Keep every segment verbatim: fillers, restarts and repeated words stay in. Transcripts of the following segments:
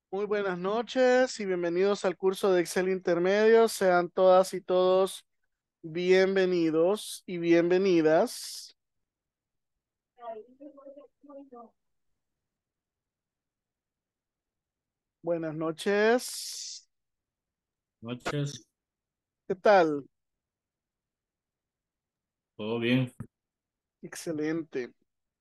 Muy buenas noches y bienvenidos al curso de Excel Intermedio. Sean todas y todos bienvenidos y bienvenidas. Buenas noches. Noches, ¿Qué tal? todo bien. Excelente.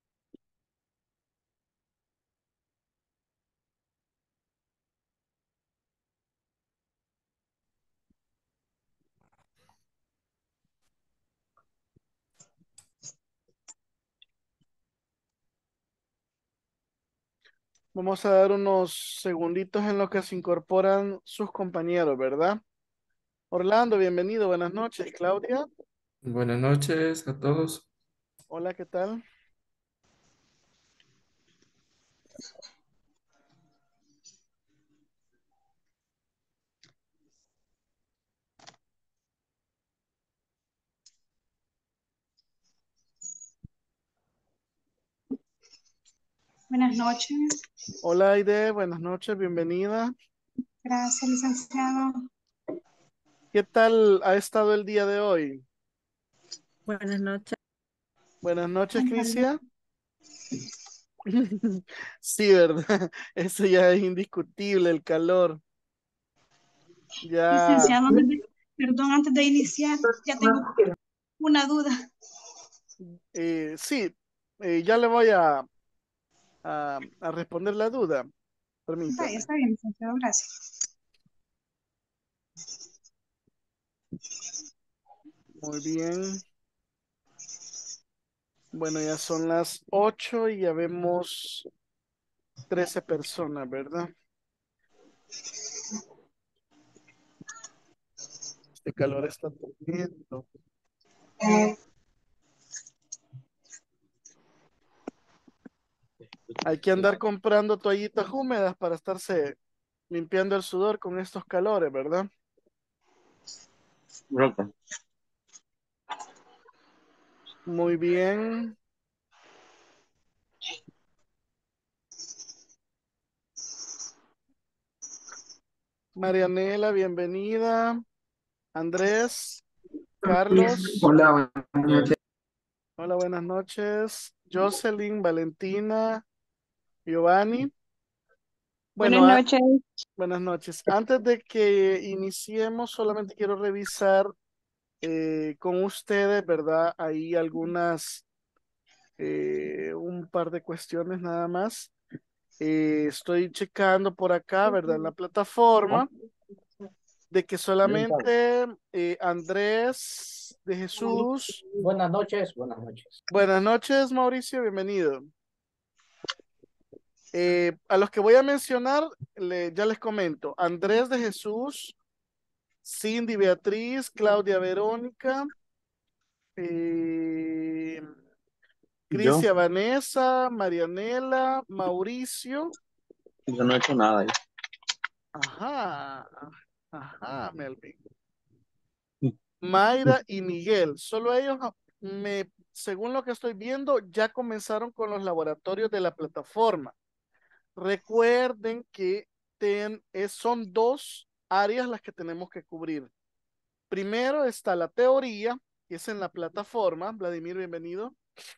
Vamos a dar unos segunditos en lo que se incorporan sus compañeros, ¿verdad? Orlando, bienvenido. Buenas noches. Claudia, Buenas noches a todos. hola, ¿qué tal? Buenas noches. Hola, Aide, buenas noches, bienvenida. Gracias, licenciado. ¿Qué tal ha estado el día de hoy? Buenas noches. Buenas noches, Ándale. Crisia. Sí, ¿verdad? Eso ya es indiscutible, el calor. Ya, Licenciado, perdón, antes de iniciar, ya tengo una duda. eh, sí, eh, ya le voy a, a, a responder la duda. Vaya, Permítame. está bien, licenciado, gracias. Muy bien. Bueno, ya son las ocho y ya vemos trece personas, ¿verdad? Este calor está tremendo. Hay que andar comprando toallitas húmedas para estarse limpiando el sudor con estos calores, ¿verdad? Roca. Muy bien. Marianela, bienvenida. Andrés, Carlos, Hola, buenas noches. hola, buenas noches. Jocelyn, Valentina, Giovanni. Buenas Bueno, a- noches. buenas noches. Antes de que iniciemos, solamente quiero revisar eh, con ustedes, ¿verdad? Hay algunas, eh, un par de cuestiones nada más. Eh, estoy checando por acá, ¿verdad? En la plataforma de que solamente eh, Andrés de Jesús. Buenas noches, buenas noches. Buenas noches, Mauricio, bienvenido. Eh, a los que voy a mencionar, le- ya les comento. Andrés de Jesús, Cindy Beatriz, Claudia Verónica, eh, Yo, Crisia Vanessa, Marianela, Mauricio, yo no he hecho nada. Ya. ajá, ajá, Melvin, Mayra y Miguel. Solo ellos, ah, me, según lo que estoy viendo, ya comenzaron con los laboratorios de la plataforma. Recuerden que ten- es- son dos áreas las que tenemos que cubrir. Primero está la teoría, que es en la plataforma. Vladimir, bienvenido.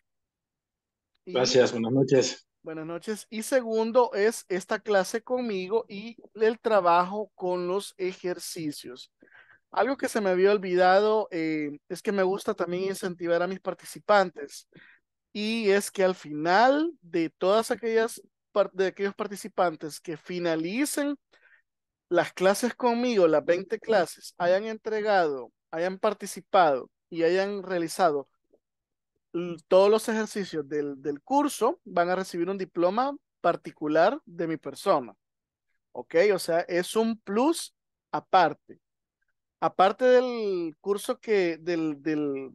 Y Gracias, buenas noches. buenas noches. Y segundo es esta clase conmigo y el trabajo con los ejercicios. Algo que se me había olvidado eh, es que me gusta también incentivar a mis participantes. Y es que al final de todas aquellas par- de aquellos participantes que finalicen las clases conmigo, las veinte clases, hayan entregado, hayan participado y hayan realizado l- todos los ejercicios del, del curso, van a recibir un diploma particular de mi persona. ¿Ok? O sea, es un plus aparte. Aparte del curso que, del, del,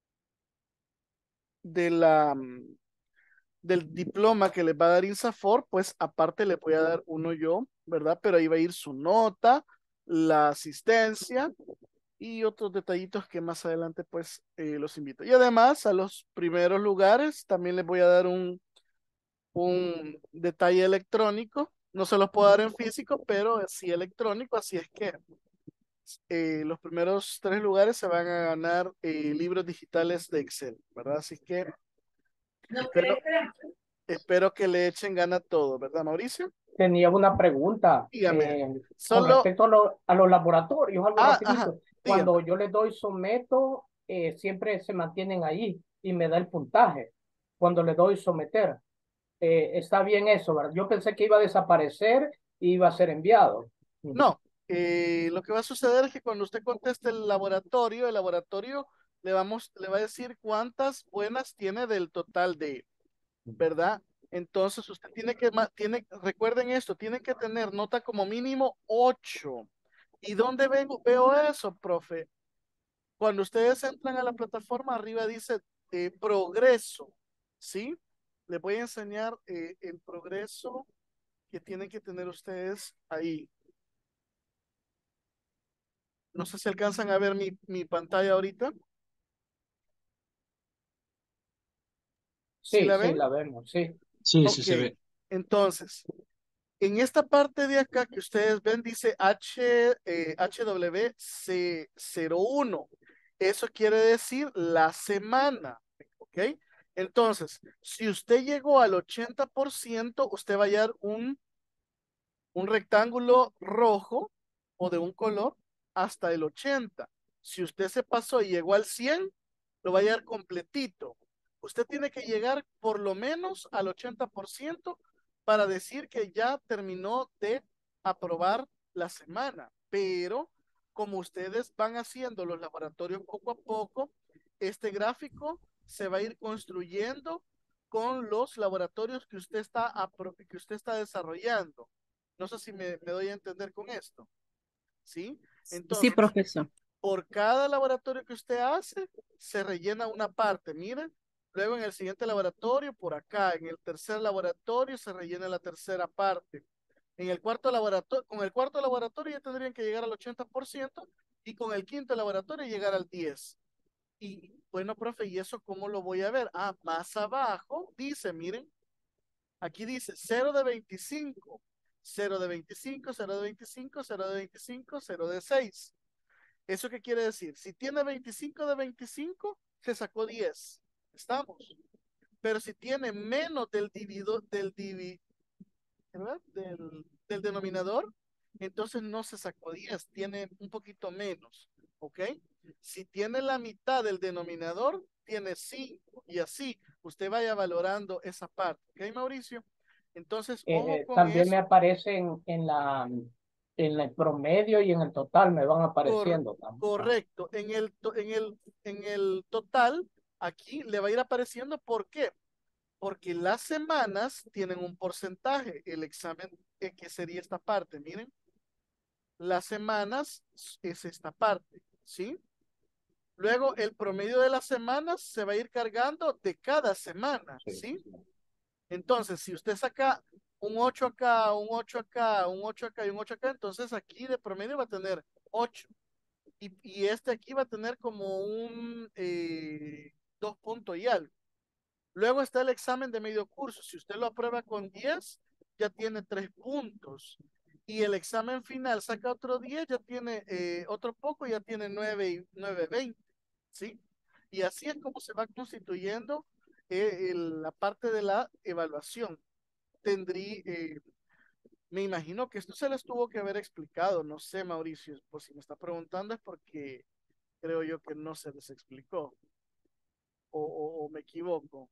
de la, mm, del diploma que les va a dar INSAFOR, pues aparte le voy a dar uno yo, ¿verdad? Pero ahí va a ir su nota, la asistencia y otros detallitos que más adelante pues eh, los invito. Y además a los primeros lugares también les voy a dar un, un detalle electrónico No se los puedo dar en físico, pero sí electrónico, así es que eh, los primeros tres lugares se van a ganar eh, libros digitales de Excel, ¿verdad? Así que espero, espero que le echen gana a todo, ¿verdad, Mauricio? Tenía una pregunta Dígame, eh, con solo, respecto a, lo- a los laboratorios, algo ah, ajá, rapidito. dígame. Cuando yo les doy someto, eh, siempre se mantienen ahí y me da el puntaje. Cuando le doy someter, eh, está bien eso, ¿verdad? Yo pensé que iba a desaparecer y iba a ser enviado. No, eh, lo que va a suceder es que cuando usted conteste el laboratorio, el laboratorio le vamos, le va a decir cuántas buenas tiene del total de, ¿verdad? Entonces usted tiene que, ma- tiene, recuerden esto, tiene que tener nota como mínimo ocho. ¿Y dónde vengo, veo eso, profe? Cuando ustedes entran a la plataforma, arriba dice eh, progreso, ¿sí? Les voy a enseñar eh, el progreso que tienen que tener ustedes ahí. No sé si alcanzan a ver mi, mi pantalla ahorita. ¿Sí Sí, la sí, ven? la vemos, sí. Sí, sí Ok. se ve. Entonces, en esta parte de acá que ustedes ven dice H, eh, H W C cero uno. Eso quiere decir la semana. ¿Ok? Entonces, si usted llegó al ochenta por ciento, usted va a hallar un, un rectángulo rojo o de un color hasta el ochenta. Si usted se pasó y llegó al cien, lo va a hallar completito. Usted tiene que llegar por lo menos al ochenta por ciento para decir que ya terminó de aprobar la semana. Pero como ustedes van haciendo los laboratorios poco a poco, este gráfico se va a ir construyendo con los laboratorios que usted está, que usted está desarrollando. No sé si me, me doy a entender con esto, ¿sí? Sí, Entonces, profesor. por cada laboratorio que usted hace, se rellena una parte, miren. Luego en el siguiente laboratorio, por acá, en el tercer laboratorio se rellena la tercera parte. En el cuarto laboratorio, con el cuarto laboratorio ya tendrían que llegar al ochenta por ciento y con el quinto laboratorio llegar al diez por ciento. Y bueno, profe, ¿y eso cómo lo voy a ver? Ah, más abajo dice, miren, aquí dice cero de veinticinco, cero de veinticinco, cero de veinticinco, cero de veinticinco, cero de seis. ¿Eso qué quiere decir? Si tiene veinticinco de veinticinco, se sacó diez. Estamos. Pero si tiene menos del divido, del divi, ¿verdad? Del, del denominador, entonces no se sacó diez, tiene un poquito menos, ¿ok? Si tiene la mitad del denominador, tiene cinco y así usted vaya valorando esa parte, ¿ok, Mauricio? Entonces, Eh, ojo eh, con también me eso. aparecen en la, en el promedio y en el total me van Cor- apareciendo también. Ah, correcto. En el, to- en el, en el total, aquí le va a ir apareciendo. ¿Por qué? Porque las semanas tienen un porcentaje. El examen, eh, que sería esta parte, miren. Las semanas es esta parte, ¿sí? Luego, el promedio de las semanas se va a ir cargando de cada semana, sí, ¿sí? sí. Entonces, si usted saca un ocho acá, un ocho acá, un ocho acá y un ocho acá, entonces aquí de promedio va a tener ocho. Y, y este aquí va a tener como un eh, dos puntos y algo. Luego está el examen de medio curso. Si usted lo aprueba con diez, ya tiene tres puntos. Y el examen final saca otro diez, ya tiene eh, otro poco, ya tiene nueve y nueve veinte. ¿Sí? Y así es como se va constituyendo eh, el- la parte de la evaluación. Tendrí, eh, me imagino que esto se les tuvo que haber explicado. No sé, Mauricio, por si me está preguntando es porque creo yo que no se les explicó o, o- o me equivoco.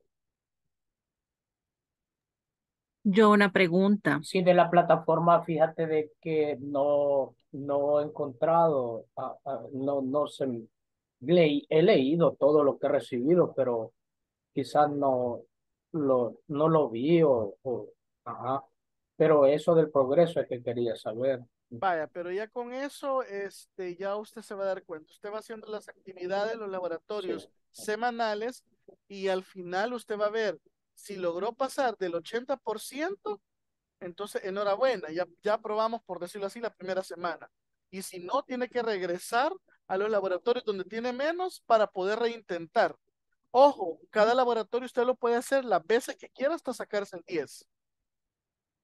Yo una pregunta. Sí, de la plataforma, fíjate de que no, no he encontrado, ah, ah, no, no sé, le, he leído todo lo que he recibido, pero quizás no lo, no lo vi o, o- ajá. Pero eso del progreso es que quería saber. Vaya, pero ya con eso, este, ya usted se va a dar cuenta. Usted va haciendo las actividades, los Sí. laboratorios semanales y al final usted va a ver si logró pasar del ochenta por ciento, entonces enhorabuena, ya, ya aprobamos, por decirlo así, la primera semana. Y si no, tiene que regresar a los laboratorios donde tiene menos para poder reintentar. Ojo, cada laboratorio usted lo puede hacer las veces que quiera hasta sacarse el diez.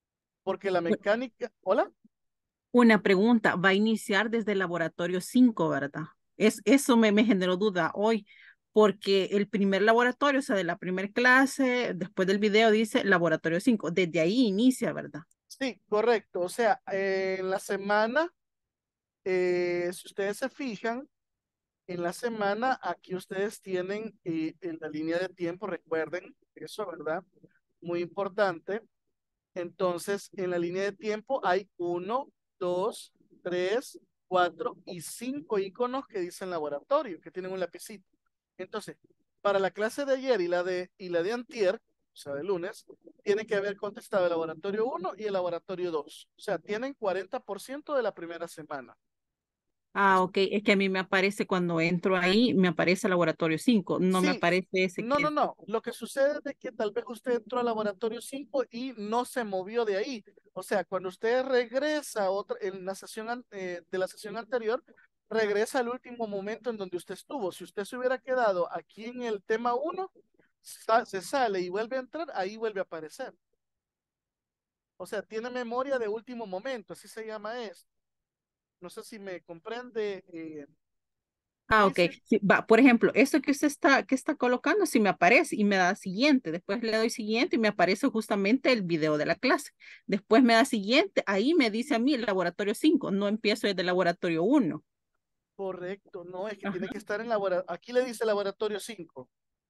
porque la mecánica, ¿hola? Una pregunta, va a iniciar desde el laboratorio cinco, ¿verdad? Es, eso me, me generó duda hoy, porque el primer laboratorio, o sea, de la primera clase, después del video dice laboratorio cinco, desde ahí inicia, ¿verdad? Sí, correcto. O sea, eh, en la semana, eh, si ustedes se fijan, en la semana aquí ustedes tienen eh, en la línea de tiempo, recuerden eso, ¿verdad? Muy importante. Entonces, en la línea de tiempo hay uno, dos, tres, cuatro y cinco iconos que dicen laboratorio, que tienen un lapicito. Entonces, para la clase de ayer y la de, y la de antier, o sea, de lunes, tienen que haber contestado el laboratorio uno y el laboratorio dos. O sea, tienen cuarenta por ciento de la primera semana. Ah, ok, es que a mí me aparece cuando entro ahí, me aparece laboratorio cinco, no me Sí, aparece ese no, que no, es. no. Lo que sucede es que tal vez usted entró al laboratorio cinco y no se movió de ahí. O sea, cuando usted regresa a otra, en la sesión an- eh, de la sesión anterior, regresa al último momento en donde usted estuvo. Si usted se hubiera quedado aquí en el tema uno, sa- se sale y vuelve a entrar, ahí vuelve a aparecer. O sea, tiene memoria de último momento, así se llama esto. No sé si me comprende, eh, Ah, ok. Cristian. Sí, va, por ejemplo, esto que usted está, que está colocando, sí me aparece y me da siguiente. Después le doy siguiente y me aparece justamente el video de la clase. Después me da siguiente, ahí me dice a mí el laboratorio cinco, no empiezo desde el laboratorio uno. Correcto, no, es que Ajá. tiene que estar en laboratorio. Aquí le dice laboratorio cinco.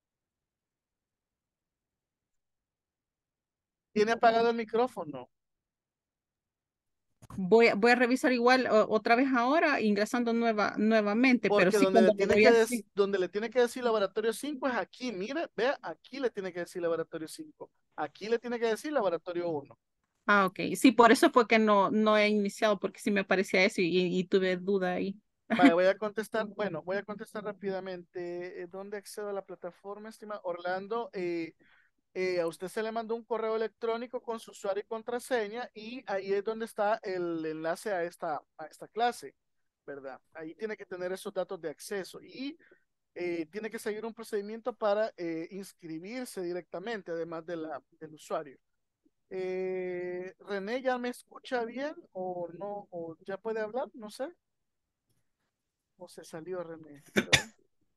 Tiene apagado el micrófono. Voy, a- voy a revisar igual o- otra vez ahora, ingresando nueva, nuevamente, pero Porque sí donde le cuando le tiene doy que, así. des- donde le tiene que decir laboratorio cinco es aquí, mire, vea, aquí le tiene que decir laboratorio cinco. Aquí le tiene que decir laboratorio uno. Ah, ok. Sí, por eso fue que no, no he iniciado, porque sí me aparecía eso y, y tuve duda ahí. Vale, voy a contestar, bueno, voy a contestar rápidamente. Eh, ¿Dónde accedo a la plataforma, estima Orlando? Eh, eh, a usted se le mandó un correo electrónico con su usuario y contraseña y ahí es donde está el enlace a esta, a esta clase, ¿verdad? Ahí tiene que tener esos datos de acceso y eh, tiene que seguir un procedimiento para eh, inscribirse directamente, además de la, del usuario. Eh, René, ¿ya me escucha bien o no? ¿O ya puede hablar? No sé. ¿O se salió René? ¿Verdad?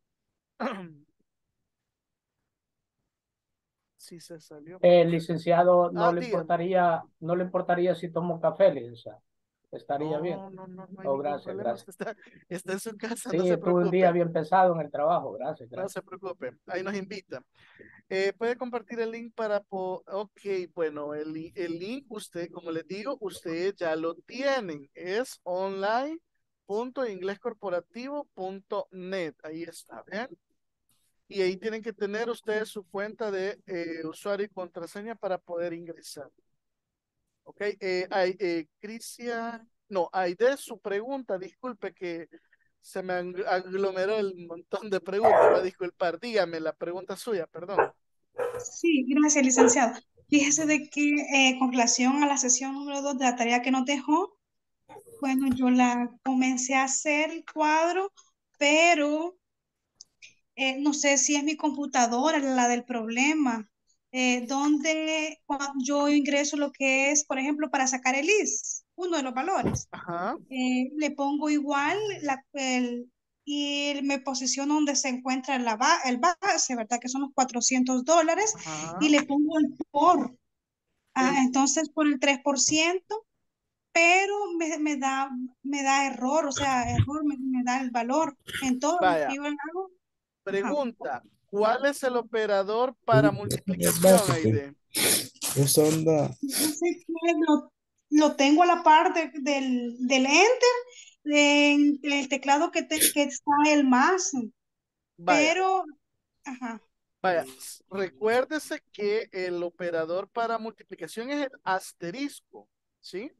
Sí, se salió. Eh, Porque... licenciado, no Ah, le dígame. importaría, no le importaría si tomo café, licenciado. Estaría bien. No, no, no, no hay Oh, ningún gracias, problema. gracias. Usted está, está en su casa, no Sí, se tuve un día preocupe. bien pesado en el trabajo. Gracias, No gracias. se preocupe. Ahí nos invita. Eh, puede compartir el link para, po- ok, bueno, el, li- el link, usted, como les digo, ustedes ya lo tienen, es online punto inglés corporativo punto net, ahí está, ¿ven? Y ahí tienen que tener ustedes su cuenta de eh, usuario y contraseña para poder ingresar, ¿ok? Eh, hay, eh, Cristian, no, hay de su pregunta, disculpe que se me ang- aglomeró el montón de preguntas, va a disculpar, dígame la pregunta suya, perdón. Sí, gracias, licenciado. Fíjese de que eh, con relación a la sesión número dos de la tarea que nos dejó, bueno, yo la comencé a hacer el cuadro, pero eh, no sé si es mi computadora la del problema, eh, donde cuando yo ingreso lo que es, por ejemplo, para sacar el I S, uno de los valores, Ajá, eh, le pongo igual la, el, y me posiciono donde se encuentra la ba- el base, ¿verdad? Que son los cuatrocientos dólares, y ajá. le pongo el por. Ah, El, entonces, por el tres por ciento, pero me, me da, me da error, o sea, error me, me da el valor. En todo lo que vaya, yo hago, ajá. pregunta, ¿cuál es el operador para El multiplicación, básico. Aide? Esa onda. Fíjese que lo, lo tengo a la par de- del, del enter, en el teclado que, te- que está el más, Vaya, pero, ajá, vaya, s- recuérdese que el operador para multiplicación es el asterisco, ¿sí?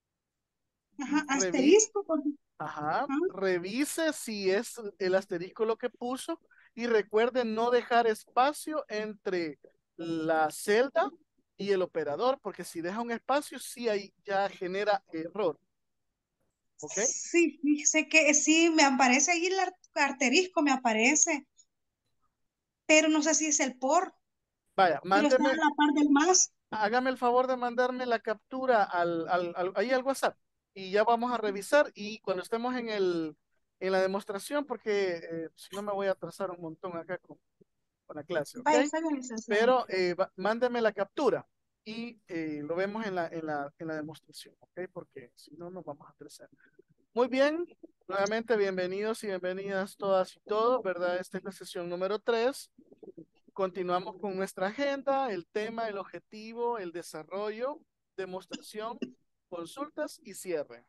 ajá, Revi- asterisco, porque- Ajá, ajá. revise si es el asterisco lo que puso y recuerde no dejar espacio entre la celda y el operador, porque si deja un espacio, sí ahí ya genera error, ¿ok? Sí, fíjese que sí, me aparece ahí el ar- asterisco, me aparece, pero no sé si es el por, Vaya, pero está mándeme, a la par del más. hágame el favor de mandarme la captura al, al, al- ahí al WhatsApp y ya vamos a revisar y cuando estemos en el, en la demostración, porque eh, si no me voy a atrasar un montón acá con, con la clase, ¿ok? Vaya, está bien, licenciado. Pero eh, va- mándeme la captura y eh, lo vemos en la, en la, en la demostración, ¿ok? Porque si no nos vamos a atrasar. Muy bien, nuevamente bienvenidos y bienvenidas todas y todos, ¿verdad? Esta es la sesión número tres. Continuamos con nuestra agenda, el tema, el objetivo, el desarrollo, demostración, consultas y cierre.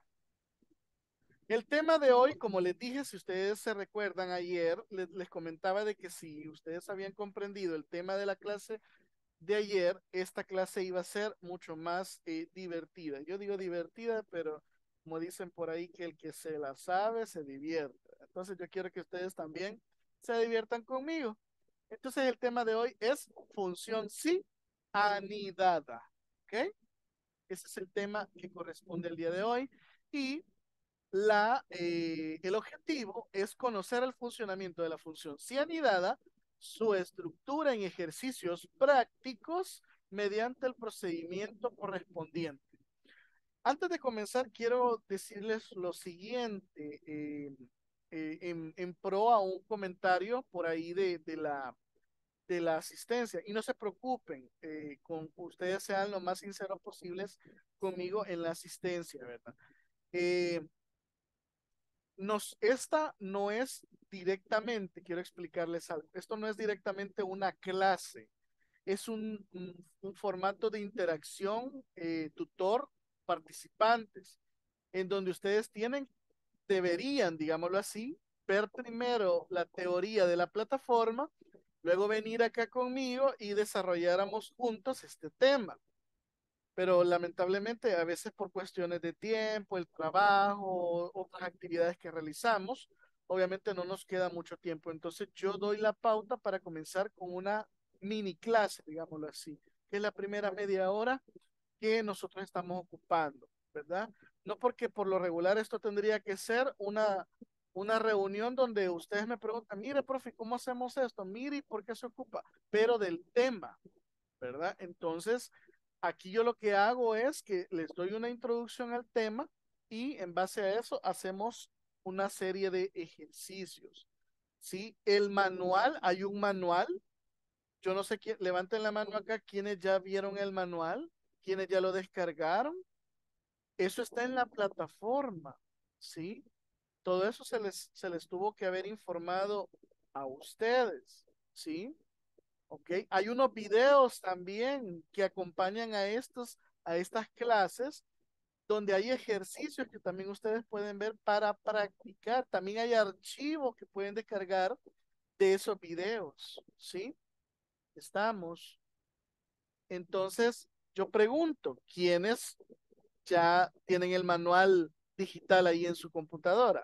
El tema de hoy, como les dije, si ustedes se recuerdan ayer, les, les comentaba de que si ustedes habían comprendido el tema de la clase de ayer, esta clase iba a ser mucho más eh, divertida. Yo digo divertida, pero como dicen por ahí, que el que se la sabe se divierte. Entonces yo quiero que ustedes también se diviertan conmigo. Entonces el tema de hoy es función sí anidada. ¿Ok? Ese es el tema que corresponde el día de hoy. Y la, eh, el objetivo es conocer el funcionamiento de la función sí anidada, su estructura en ejercicios prácticos mediante el procedimiento correspondiente. Antes de comenzar, quiero decirles lo siguiente, eh, eh, en, en pro a un comentario por ahí de, de la de la asistencia. Y no se preocupen, eh, con ustedes sean lo más sinceros posibles conmigo en la asistencia, ¿verdad? Eh, nos, esta no es directamente, quiero explicarles algo, esto no es directamente una clase, es un, un, un formato de interacción eh, tutor participantes, en donde ustedes tienen, deberían, digámoslo así, ver primero la teoría de la plataforma, luego venir acá conmigo y desarrolláramos juntos este tema. Pero lamentablemente a veces por cuestiones de tiempo, el trabajo, otras actividades que realizamos, obviamente no nos queda mucho tiempo. Entonces yo doy la pauta para comenzar con una mini clase, digámoslo así, que es la primera media hora que nosotros estamos ocupando, ¿verdad? No porque por lo regular esto tendría que ser una, una reunión donde ustedes me preguntan, mire, profe, ¿cómo hacemos esto? Mire, ¿por qué se ocupa? Pero del tema, ¿verdad? Entonces, aquí yo lo que hago es que les doy una introducción al tema y en base a eso hacemos una serie de ejercicios, ¿sí? El manual, hay un manual, yo no sé quién, levanten la mano acá, quienes ya vieron el manual, quienes ya lo descargaron, eso está en la plataforma, ¿sí? Todo eso se les, se les tuvo que haber informado a ustedes, ¿sí? ¿Ok? Hay unos videos también que acompañan a estos, a estas clases, donde hay ejercicios que también ustedes pueden ver para practicar. También hay archivos que pueden descargar de esos videos, ¿sí? Estamos. Entonces, yo pregunto, ¿quiénes ya tienen el manual digital ahí en su computadora?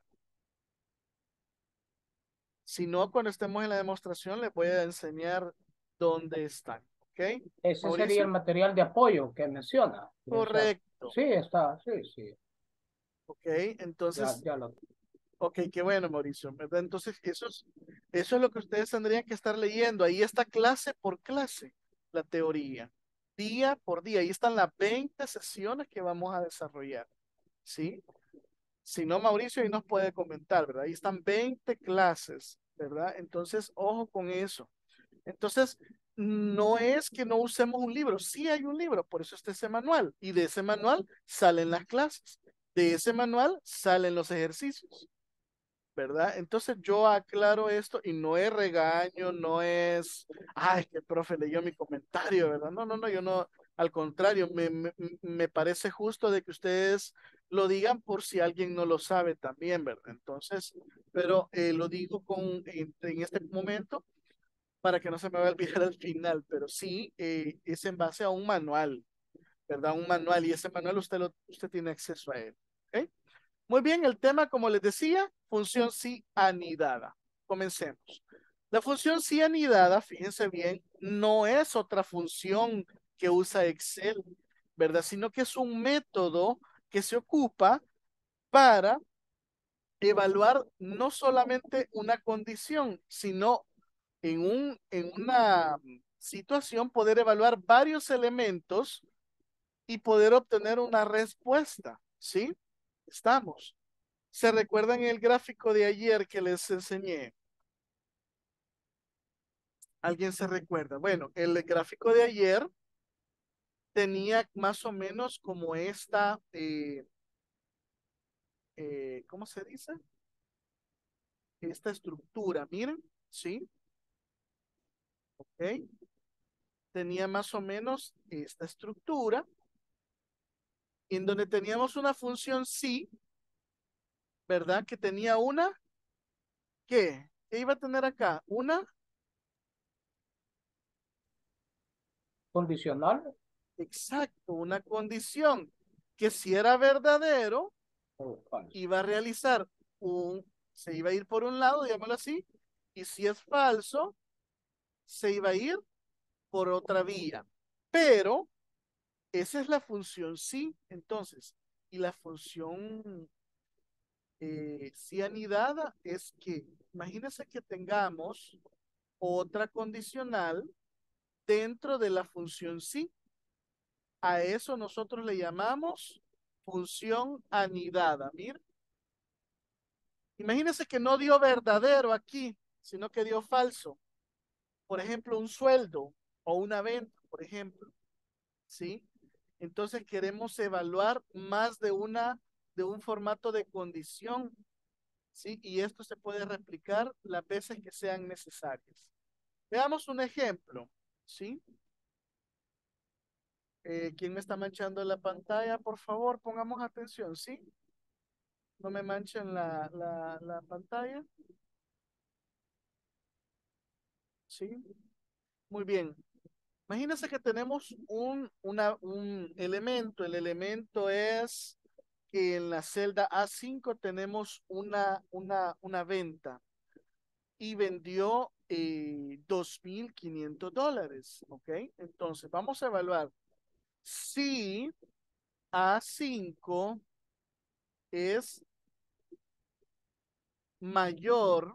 Si no, cuando estemos en la demostración, les voy a enseñar dónde están. ¿Ok? Ese sería el Mauricio. material de apoyo que menciona, licenciado. Correcto. Sí, está, sí, sí. Ok, Ya, entonces, ya lo. ok, qué bueno, Mauricio, ¿verdad? Entonces, eso es, eso es lo que ustedes tendrían que estar leyendo. Ahí está clase por clase, la teoría, día por día. Ahí están las veinte sesiones que vamos a desarrollar, ¿sí? Si no, Mauricio ahí nos puede comentar, ¿verdad? Ahí están veinte clases, ¿verdad? Entonces, ojo con eso. Entonces, no es que no usemos un libro, sí hay un libro, por eso está ese manual. Y de ese manual salen las clases, de ese manual salen los ejercicios, ¿verdad? Entonces yo aclaro esto y no es regaño, no es, ay, que el profe leyó mi comentario, ¿verdad? No, no, no, yo no, al contrario, me, me, me parece justo de que ustedes lo digan por si alguien no lo sabe también, ¿verdad? Entonces, pero eh, lo digo con, en, en este momento para que no se me vaya a olvidar al final, pero sí eh, es en base a un manual, ¿verdad? Un manual y ese manual usted, lo, usted tiene acceso a él. ¿Ok? Muy bien, el tema, como les decía, función sí anidada. Comencemos. La función sí anidada, fíjense bien, no es otra función que usa Excel, ¿verdad? Sino que es un método que se ocupa para evaluar no solamente una condición, sino en, un, en una situación, poder evaluar varios elementos y poder obtener una respuesta, ¿sí? Estamos. ¿Se recuerdan el gráfico de ayer que les enseñé? ¿Alguien se recuerda? Bueno, el gráfico de ayer tenía más o menos como esta, eh, eh, ¿cómo se dice? Esta estructura, miren, ¿sí? ¿Ok? Tenía más o menos esta estructura, en donde teníamos una función sí, ¿verdad? Que tenía una, ¿qué? ¿Qué iba a tener acá? Una, Condicional exacto, una condición que si era verdadero, o falso. iba a realizar un, se iba a ir por un lado, digámoslo así, y si es falso, se iba a ir por otra vía. Pero esa es la función sí, entonces, y la función eh, sí anidada es que, imagínense que tengamos otra condicional dentro de la función sí. A eso nosotros le llamamos función anidada. Mira, imagínense que no dio verdadero aquí, sino que dio falso. Por ejemplo, un sueldo o una venta, por ejemplo. ¿Sí? Entonces queremos evaluar más de una, de un formato de condición, ¿sí? Y esto se puede replicar las veces que sean necesarias. Veamos un ejemplo, ¿sí? Eh, ¿quién me está manchando la pantalla? Por favor, pongamos atención, ¿sí? No me manchen la, la, la pantalla, ¿sí? Muy bien. Imagínense que tenemos un, una, un elemento. El elemento es que en la celda A cinco tenemos una, una, una venta y vendió eh, dos mil quinientos dólares, ¿ok? Entonces vamos a evaluar si A cinco es mayor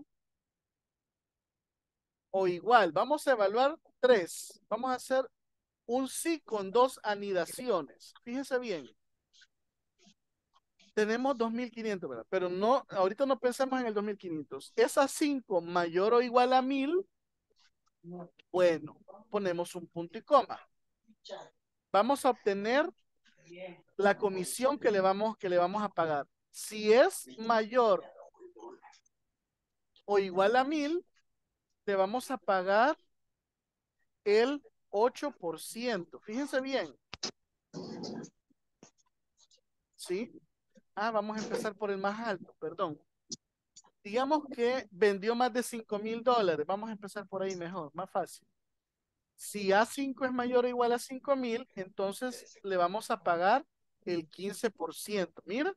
o igual. Vamos a evaluar tres. Vamos a hacer un sí con dos anidaciones. Fíjense bien. Tenemos dos mil quinientos, ¿verdad? Pero no, ahorita no pensemos en el dos mil quinientos. ¿Es A cinco mayor o igual a mil? Bueno, ponemos un punto y coma. Vamos a obtener la comisión que le vamos, que le vamos a pagar. Si es mayor o igual a mil, le vamos a pagar el ocho por ciento. Fíjense bien. ¿Sí? Ah, vamos a empezar por el más alto, perdón. Digamos que vendió más de cinco mil dólares. Vamos a empezar por ahí mejor, más fácil. Si A cinco es mayor o igual a cinco mil, entonces le vamos a pagar el quince por ciento. Mira.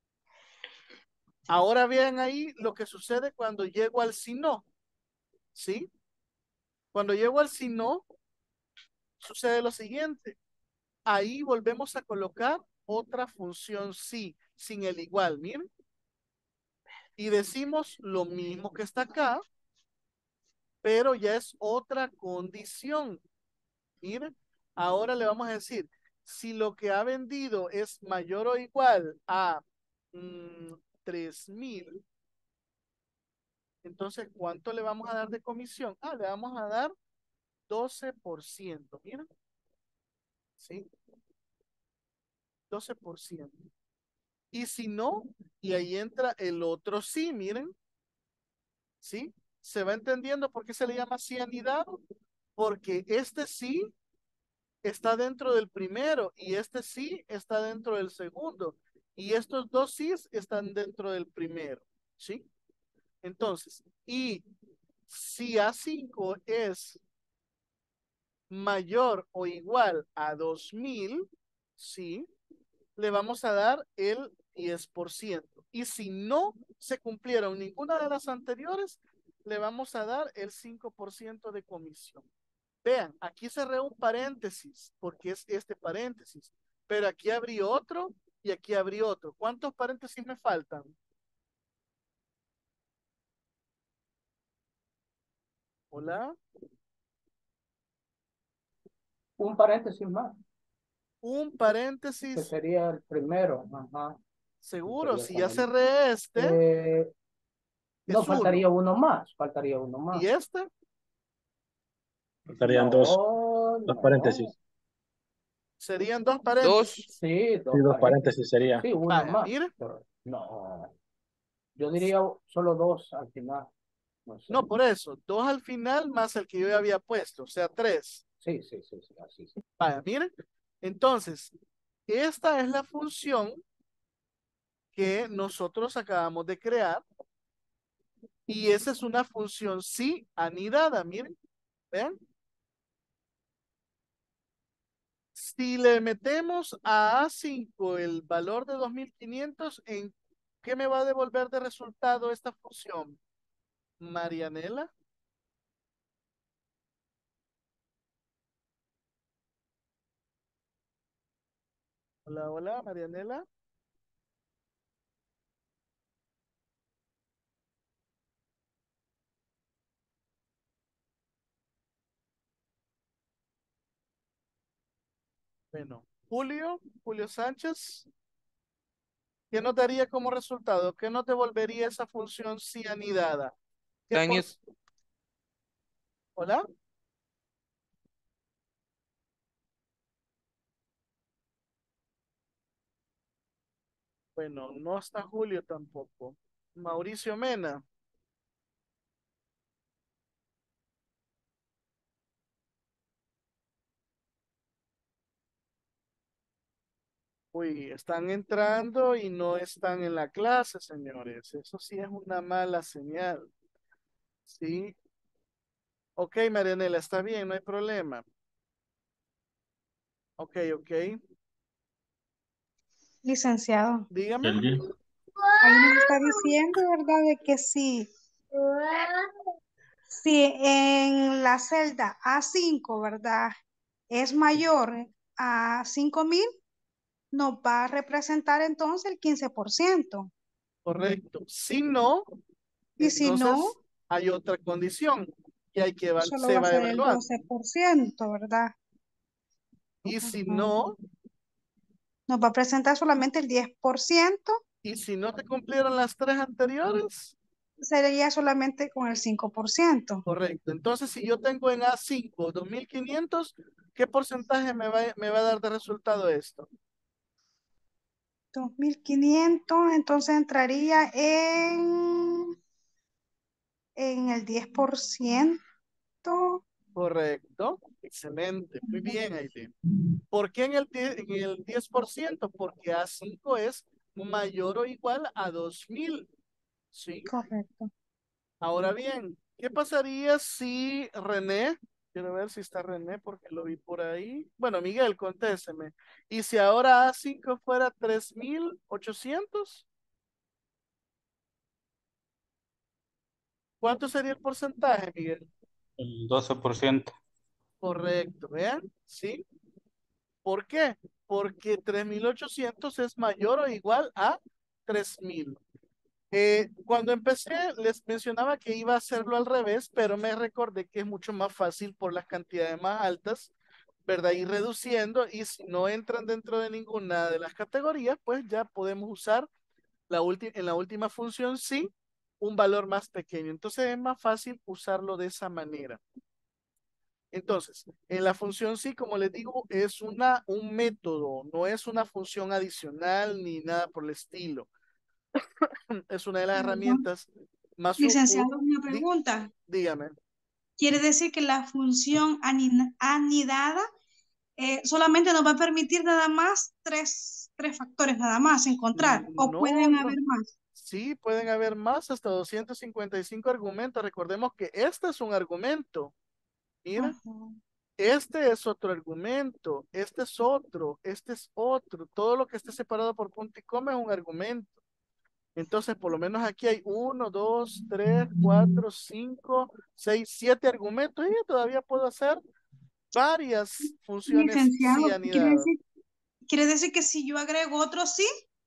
Ahora vean ahí lo que sucede cuando llego al si no. ¿Sí? Cuando llego al si no, sucede lo siguiente. Ahí volvemos a colocar otra función sí, sin el igual. Miren. Y decimos lo mismo que está acá, pero ya es otra condición. Miren, ahora le vamos a decir, si lo que ha vendido es mayor o igual a mm, tres mil, entonces, ¿cuánto le vamos a dar de comisión? Ah, le vamos a dar doce por ciento. Miren, ¿sí? doce por ciento. Y si no, y ahí entra el otro sí, miren, ¿sí? ¿Se va entendiendo por qué se le llama sí anidado? Porque este sí está dentro del primero y este sí está dentro del segundo. Y estos dos sí están dentro del primero, ¿sí? Entonces, y si A cinco es mayor o igual a dos mil, ¿sí? Le vamos a dar el diez por ciento. Y si no se cumplieron ninguna de las anteriores, le vamos a dar el cinco por ciento de comisión. Vean, aquí cerré un paréntesis, porque es este paréntesis, pero aquí abrí otro y aquí abrí otro. ¿Cuántos paréntesis me faltan? Hola. Un paréntesis más, Un que paréntesis. sería el primero. Ajá. Seguro, Sería si ya como- cerré este, Eh, no, es faltaría uno. uno más, faltaría uno ¿Y más. este? Faltarían dos, No, dos no. paréntesis. Serían dos Dos. paréntesis. Sí, Sí, dos dos paréntesis. paréntesis sería. Sí, uno Vaya, más. mire. Pero no, yo diría solo dos al final. No sé. No, por eso. Dos al final más el que yo ya había puesto. O sea, tres. Sí, sí, sí, sí, así sí. Vaya, miren. Entonces, esta es la función que nosotros acabamos de crear. Y esa es una función sí anidada. Miren. Vean. Si le metemos a A cinco el valor de dos mil quinientos, ¿en qué me va a devolver de resultado esta función? Marianela. Hola, hola, Marianela. Bueno, Julio, Julio Sánchez, ¿qué nos daría como resultado? ¿Qué nos devolvería esa función si anidada? ¿Qué por... Daniel, Hola. Bueno, no está Julio tampoco. Mauricio Mena. Uy, están entrando y no están en la clase, señores. Eso sí es una mala señal. Sí. Ok, Marianela, está bien, no hay problema. Ok, ok. Licenciado, Dígame. ahí nos está diciendo, ¿verdad? De que sí, si en la celda A cinco, ¿verdad? Es mayor a cinco mil, nos va a representar entonces el quince por ciento. Correcto. Si no, Y si no, entonces hay otra condición que hay que eval- solo se va a va a ser el evaluar. doce por ciento, ¿verdad? Y si Ujú. no, Nos va a presentar solamente el diez por ciento, y si no te cumplieron las tres anteriores, sería solamente con el cinco por ciento. correcto. Entonces, si yo tengo en A cinco dos mil quinientos, ¿qué porcentaje me va, me va a dar de resultado esto? dos mil quinientos, entonces entraría en, en el diez por ciento. Correcto. Excelente. Muy bien, Aileen. ¿Por qué en el, die- en el diez por ciento? Porque A cinco es mayor o igual a dos mil. ¿Sí? Correcto. Ahora bien, ¿qué pasaría si René, quiero ver si está René porque lo vi por ahí. Bueno, Miguel, contésteme. ¿Y si ahora A cinco fuera tres mil ochocientos? ¿Cuánto sería el porcentaje, Miguel? El doce por ciento. Correcto, vean, ¿sí? ¿Por qué? Porque tres mil ochocientos es mayor o igual a tres mil. Eh, cuando empecé les mencionaba que iba a hacerlo al revés, pero me recordé que es mucho más fácil por las cantidades más altas, ¿verdad? Ir reduciendo y si no entran dentro de ninguna de las categorías, pues ya podemos usar la última en la última función sí un valor más pequeño. Entonces es más fácil usarlo de esa manera. Entonces, en la función sí, como les digo, es una, un método, no es una función adicional ni nada por el estilo. Es una de las Perdón. herramientas más u- u- Licenciado, una di- pregunta. dígame. Quiere decir que la función ani- anidada eh, solamente nos va a permitir nada más tres, tres factores nada más encontrar, o No, pueden no. haber más. Sí, pueden haber más, hasta doscientos cincuenta y cinco argumentos. Recordemos que este es un argumento. Mira, Ajá. este es otro argumento, este es otro, este es otro. Todo lo que esté separado por punto y coma es un argumento. Entonces, por lo menos aquí hay uno, dos, tres, cuatro, cinco, seis, siete argumentos y todavía puedo hacer varias funciones sí Licenciado, quiere anidadas. decir, quiere decir que si yo agrego otro sí,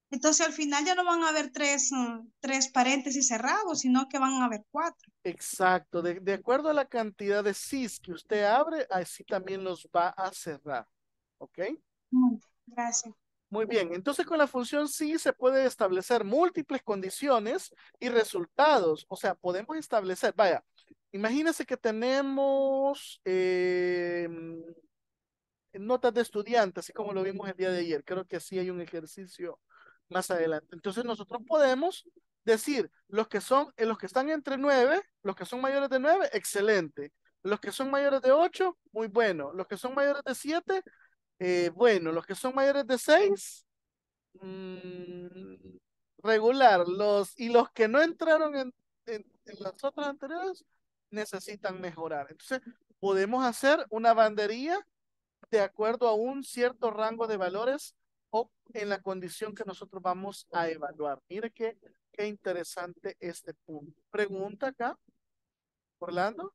Entonces al final ya no van a haber tres, mm, tres paréntesis cerrados, sino que van a haber cuatro. Exacto, de, de acuerdo a la cantidad de sís que usted abre, así también los va a cerrar. ¿Ok? Mm, gracias. Muy bien, entonces con la función sí se puede establecer múltiples condiciones y resultados. O sea, podemos establecer, vaya, imagínense que tenemos eh, notas de estudiantes, así como lo vimos el día de ayer. Creo que sí hay un ejercicio más adelante. Entonces nosotros podemos decir, los que son, eh, los que están entre nueve, los que son mayores de nueve, excelente. Los que son mayores de ocho, muy bueno. Los que son mayores de siete, eh, bueno. Los que son mayores de seis, mm, regular. Los, y los que no entraron en, en, en las otras anteriores necesitan mejorar. Entonces, podemos hacer una bandería de acuerdo a un cierto rango de valores o en la condición que nosotros vamos a evaluar. Mire qué, qué interesante este punto. Pregunta acá, Orlando.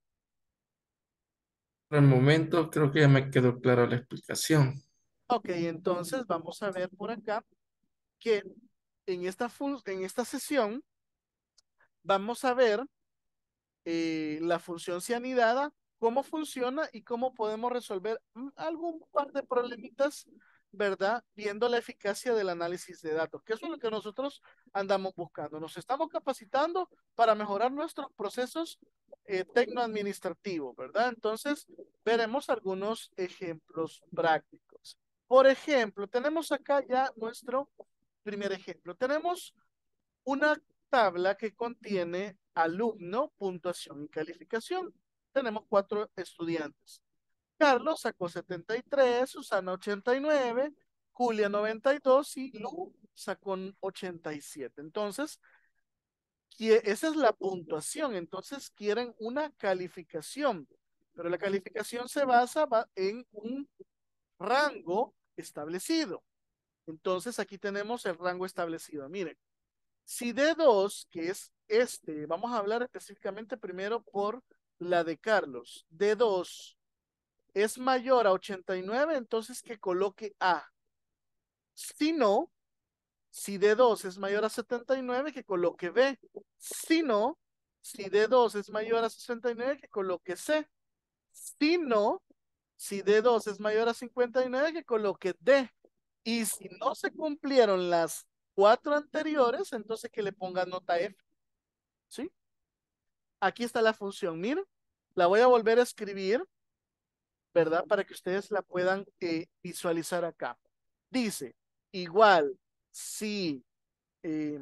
Por el momento creo que ya me quedó clara la explicación. Ok, entonces vamos a ver por acá que en esta, fun- en esta sesión vamos a ver eh, la función cianidada, cómo funciona y cómo podemos resolver mm, algún par de problemitas, ¿verdad? Viendo la eficacia del análisis de datos, que eso es lo que nosotros andamos buscando. Nos estamos capacitando para mejorar nuestros procesos eh, tecnoadministrativos, ¿verdad? Entonces, veremos algunos ejemplos prácticos. Por ejemplo, tenemos acá ya nuestro primer ejemplo. Tenemos una tabla que contiene alumno, puntuación y calificación. Tenemos cuatro estudiantes. Carlos sacó setenta y tres, Susana ochenta y nueve, Julia noventa y dos y Lu sacó ochenta y siete. Entonces, esa es la puntuación. Entonces, quieren una calificación. Pero la calificación se basa en un rango establecido. Entonces, aquí tenemos el rango establecido. Miren. Si D dos, que es este, vamos a hablar específicamente primero por la de Carlos. D dos es mayor a ochenta y nueve, entonces que coloque A. Si no, si D dos es mayor a setenta y nueve, que coloque B. Si no, si D dos es mayor a sesenta y nueve, que coloque C. Si no, si D dos es mayor a cincuenta y nueve, que coloque D. Y si no se cumplieron las cuatro anteriores, entonces que le ponga nota F. ¿Sí? Aquí está la función, miren, la voy a volver a escribir, ¿verdad? Para que ustedes la puedan eh, visualizar acá. Dice, igual, si eh,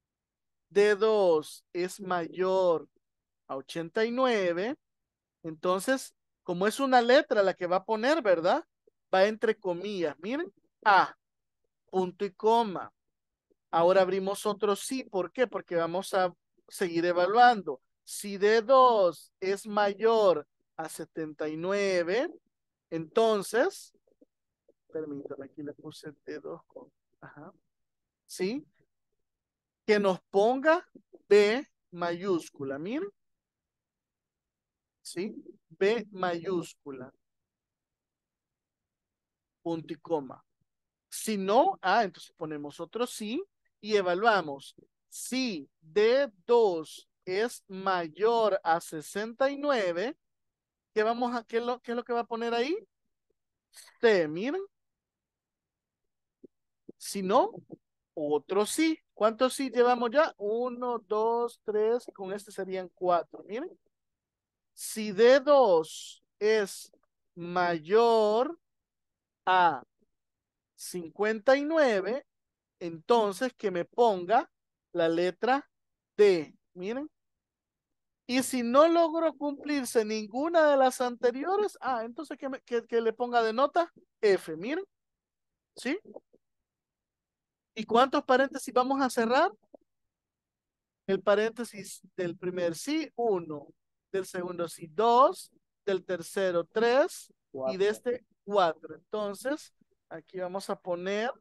D dos es mayor a ochenta y nueve, entonces, como es una letra la que va a poner, ¿verdad? Va entre comillas, miren, A, punto y coma. Ahora abrimos otro sí, ¿por qué? Porque vamos a seguir evaluando. Si D dos es mayor a setenta y nueve, entonces, permítame, aquí le puse D dos con, ajá, ¿sí? Que nos ponga B mayúscula, miren, ¿sí? B mayúscula, punto y coma. Si no, ah, entonces ponemos otro sí y evaluamos. Si D dos es mayor a sesenta y nueve, ¿qué vamos a, qué es lo, qué es lo que va a poner ahí? C, miren. Si no, otro sí. ¿Cuántos sí llevamos ya? Uno, dos, tres, y con este serían cuatro. Miren. Si D dos es mayor a cincuenta y nueve, entonces que me ponga la letra D. Miren. Y si no logro cumplirse ninguna de las anteriores, ah, entonces que, me, que, que le ponga de nota F. Miren. ¿Sí? ¿Y cuántos paréntesis vamos a cerrar? El paréntesis del primer sí, uno. Del segundo sí, dos. Del tercero, tres. Y de Cuatro. este, cuatro. Entonces, aquí vamos a poner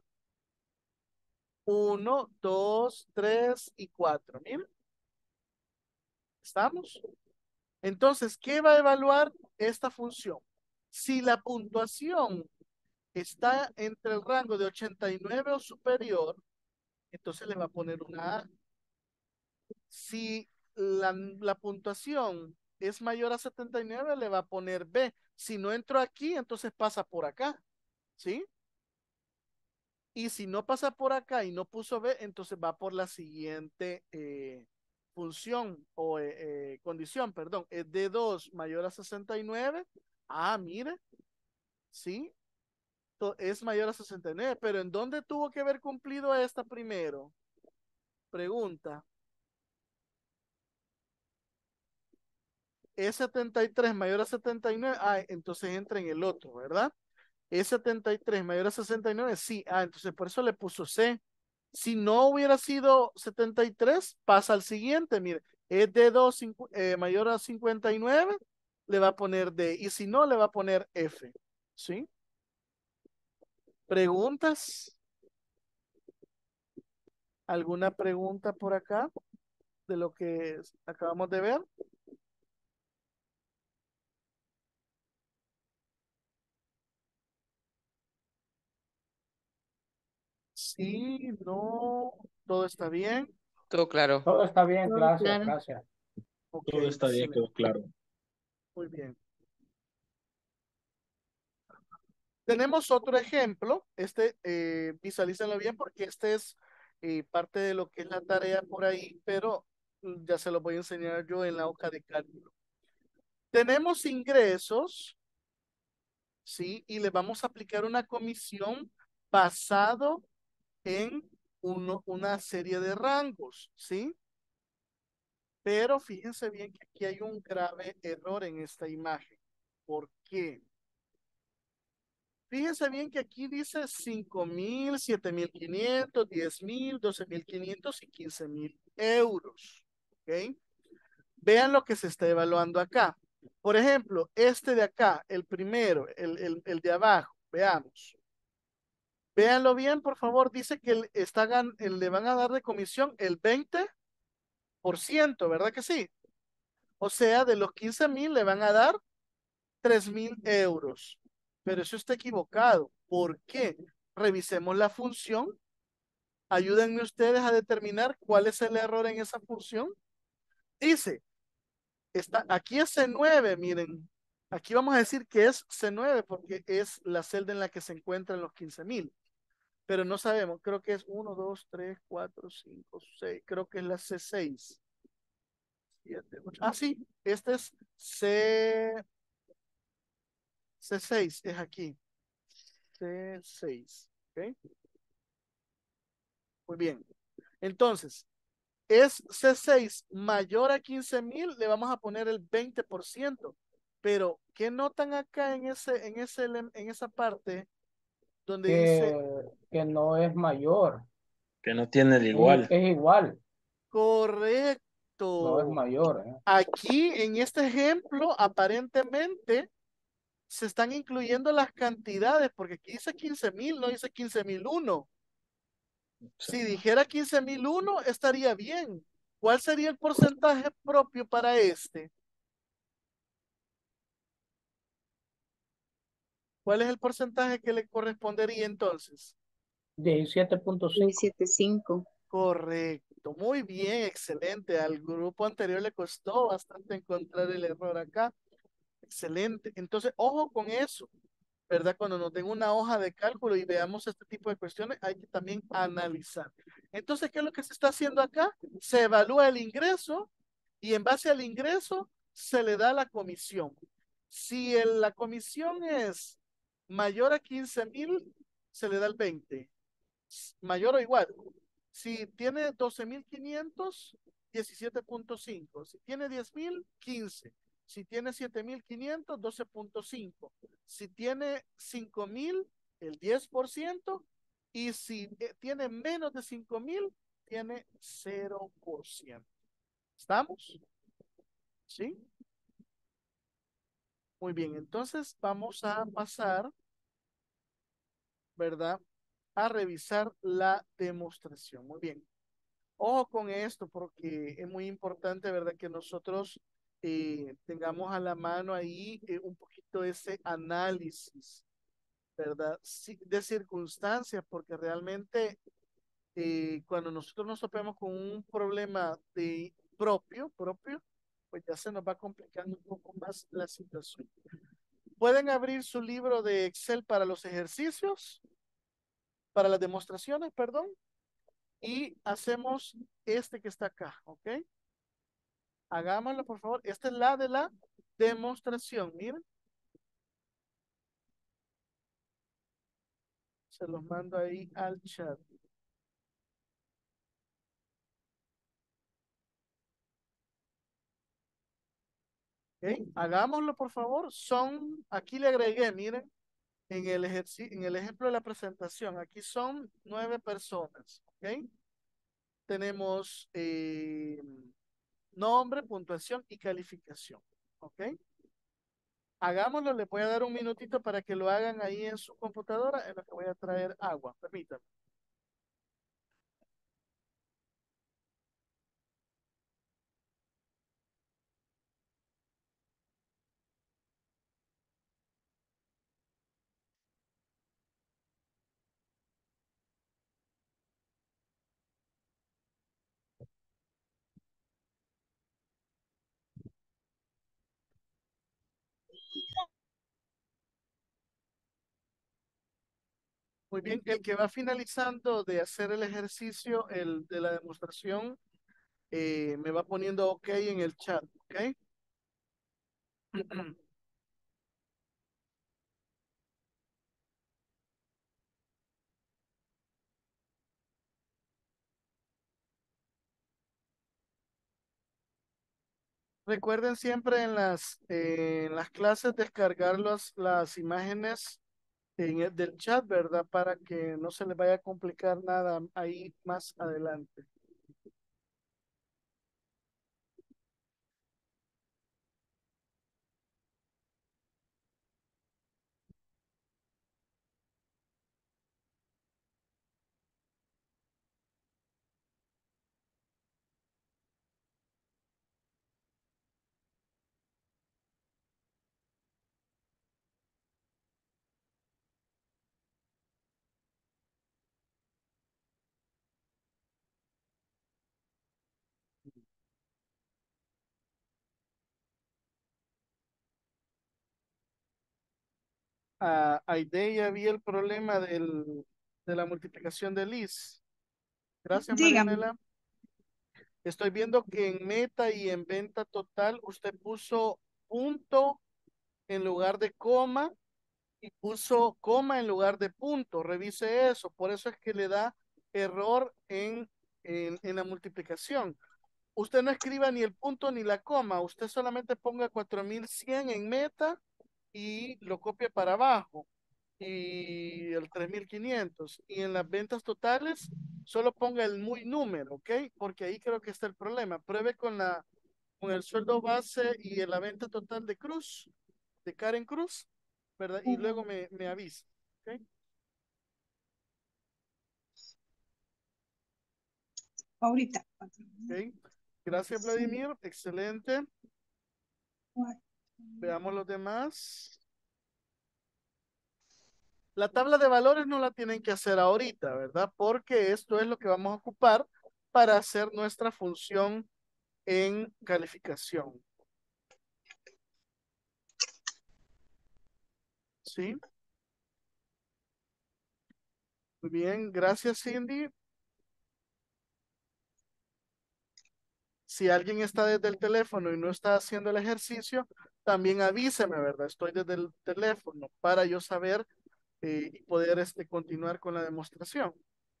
uno, dos, tres y cuatro. Miren. ¿Estamos? Entonces, ¿qué va a evaluar esta función? Si la puntuación está entre el rango de ochenta y nueve o superior, entonces le va a poner una A. Si la, la puntuación es mayor a setenta y nueve, le va a poner B. Si no entró aquí, entonces pasa por acá, ¿sí? Y si no pasa por acá y no puso B, entonces va por la siguiente eh, función o eh, eh, condición, perdón. Es D dos mayor a sesenta y nueve. Ah, mire, sí, es mayor a sesenta y nueve, pero ¿en dónde tuvo que haber cumplido esta primero? Pregunta. Es setenta y tres mayor a setenta y nueve. Ah, entonces entra en el otro, ¿verdad? Es setenta y tres mayor a sesenta y nueve. Sí, ah, entonces por eso le puso C. Si no hubiera sido setenta y tres, pasa al siguiente. Mire, es D dos eh, mayor a cincuenta y nueve, le va a poner D. Y si no, le va a poner F. ¿Sí? ¿Preguntas? ¿Alguna pregunta por acá de lo que acabamos de ver? Sí, no, todo está bien. Todo claro. Todo está bien, Todo gracias, claro. gracias. Ok, Todo está bien, excelente. quedó claro. Muy bien. Tenemos otro ejemplo. Este, eh, visualícenlo bien porque este es eh, parte de lo que es la tarea por ahí, pero mm, ya se lo voy a enseñar yo en la hoja de cálculo. Tenemos ingresos, ¿sí? Y le vamos a aplicar una comisión basado en uno, una serie de rangos, ¿sí? Pero fíjense bien que aquí hay un grave error en esta imagen. ¿Por qué? Fíjense bien que aquí dice cinco mil, siete mil quinientos, diez mil, doce mil quinientos y quince mil euros. ¿Ok? Vean lo que se está evaluando acá. Por ejemplo, este de acá, el primero, el, el, el de abajo, veamos. Véanlo bien, por favor. Dice que el, está, gan- el- le van a dar de comisión el veinte por ciento, ¿verdad que sí? O sea, de los quince mil le van a dar tres mil euros. Pero eso está equivocado. ¿Por qué? Revisemos la función. Ayúdenme ustedes a determinar cuál es el error en esa función. Dice, está, aquí es C nueve, miren. Aquí vamos a decir que es C nueve porque es la celda en la que se encuentran los quince mil. Pero no sabemos, creo que es uno, dos, tres, cuatro, cinco, seis. Creo que es la C seis. siete, ocho. Ah, sí, este es C, C6, es aquí. C seis. ¿Ok? Muy bien. Entonces, es C seis mayor a quince mil, le vamos a poner el veinte por ciento. Pero, ¿qué notan acá en, ese, en, ese, elem- en esa parte donde dice Que, que no es mayor, Que no tiene el es, igual. es igual, no es correcto? mayor, ¿eh? Aquí, en este ejemplo, aparentemente se están incluyendo las cantidades, porque aquí dice quince mil, no dice quince mil uno. Si dijera quince mil uno, estaría bien. ¿Cuál sería el porcentaje propio para este? ¿Cuál es el porcentaje que le correspondería entonces? diecisiete punto cinco. diecisiete punto cinco. Correcto, muy bien, excelente. Al grupo anterior le costó bastante encontrar el error acá. Excelente. Entonces, ojo con eso, ¿verdad? Cuando nos den una hoja de cálculo y veamos este tipo de cuestiones, hay que también analizar. Entonces, ¿qué es lo que se está haciendo acá? Se evalúa el ingreso y en base al ingreso se le da la comisión. Si el- la comisión es mayor a quince mil, se le da el veinte. Mayor o igual. Si tiene doce mil quinientos, diecisiete punto cinco. Si tiene diez mil, quince. Si tiene siete mil quinientos, doce punto cinco. Si tiene cinco mil, el diez por ciento. Y si eh, tiene menos de cinco mil, tiene cero por ciento. ¿Estamos? ¿Sí? Muy bien, entonces vamos a pasar, ¿verdad? A revisar la demostración. Muy bien. Ojo con esto porque es muy importante, ¿verdad? Que nosotros eh, tengamos a la mano ahí eh, un poquito ese análisis, ¿verdad? Sí, de circunstancias, porque realmente eh, cuando nosotros nos topemos con un problema de propio, propio, pues ya se nos va complicando un poco más la situación. Pueden abrir su libro de Excel para los ejercicios, para las demostraciones, perdón, y hacemos este que está acá, ¿ok? Hagámoslo, por favor. Esta es la de la demostración, miren. Se los mando ahí al chat. ¿Ok? Hagámoslo, por favor. Son, aquí le agregué, miren, en el ejercicio, en el ejemplo de la presentación, aquí son nueve personas, ¿ok? Tenemos eh, nombre, puntuación y calificación, ¿ok? Hagámoslo, les voy a dar un minutito para que lo hagan ahí en su computadora, en lo que voy a traer agua, permítanme. Muy bien, el que va finalizando de hacer el ejercicio, el de la demostración, eh, me va poniendo OK en el chat, ¿ok? Recuerden siempre en las, eh, en las clases descargar los- las imágenes en el- del chat, ¿verdad? Para que no se les vaya a complicar nada ahí más adelante. Ah, Aide ya vi el problema del, de la multiplicación de Liz. Gracias, Dígame. Marianela. Estoy viendo que en meta y en venta total usted puso punto en lugar de coma y puso coma en lugar de punto. Revise eso. Por eso es que le da error en, en, en la multiplicación. Usted no escriba ni el punto ni la coma. Usted solamente ponga cuatro mil cien en meta y lo copia para abajo. Y el tres mil quinientos. Y en las ventas totales, solo ponga el muy número, ¿ok? Porque ahí creo que está el problema. Pruebe con la con el sueldo base y en la venta total de Cruz, de Karen Cruz, ¿verdad? Y luego me, me avisa, ¿ok? Ahorita. ¿Ok? Gracias, Vladimir. Excelente. Veamos los demás. La tabla de valores no la tienen que hacer ahorita, ¿verdad? Porque esto es lo que vamos a ocupar para hacer nuestra función en calificación. ¿Sí? Muy bien, gracias, Cindy. Si alguien está desde el teléfono y no está haciendo el ejercicio, también avíseme, ¿verdad? Estoy desde el teléfono para yo saber eh, y poder este, continuar con la demostración.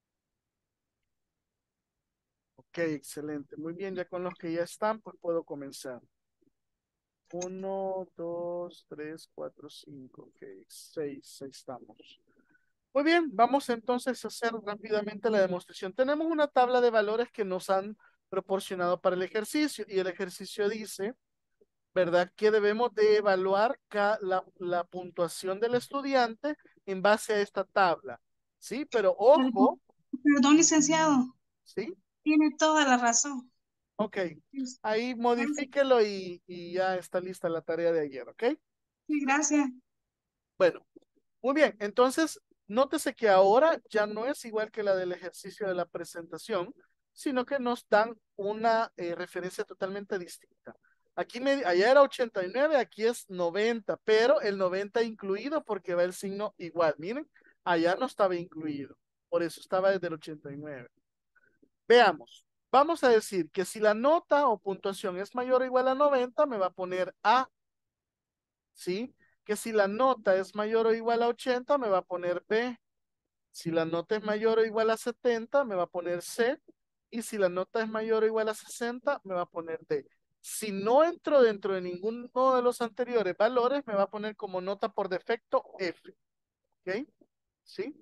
Ok, excelente. Muy bien, ya con los que ya están, pues puedo comenzar. Uno, dos, tres, cuatro, cinco, ok, seis, ahí estamos. Muy bien, vamos entonces a hacer rápidamente la demostración. Tenemos una tabla de valores que nos han proporcionado para el ejercicio y el ejercicio dice, ¿verdad? Que debemos de evaluar la, la puntuación del estudiante en base a esta tabla. Sí, pero ojo, Perdón, licenciado. ¿sí? Tiene toda la razón. Ok, Sí, ahí modifíquelo y, y ya está lista la tarea de ayer, ¿ok? gracias. Bueno, muy bien, entonces Nótese que ahora ya no es igual que la del ejercicio de la presentación, sino que nos dan una eh, referencia totalmente distinta. Aquí me, allá era ochenta y nueve, aquí es noventa, pero el noventa incluido porque va el signo igual. Miren, allá no estaba incluido, por eso estaba desde el ochenta y nueve. Veamos, vamos a decir que si la nota o puntuación es mayor o igual a noventa, me va a poner A, ¿sí? Que si la nota es mayor o igual a ochenta, me va a poner B. Si la nota es mayor o igual a setenta, me va a poner C. Y si la nota es mayor o igual a sesenta, me va a poner D. Si no entro dentro de ninguno de los anteriores valores, me va a poner como nota por defecto F. ¿Ok? ¿Sí?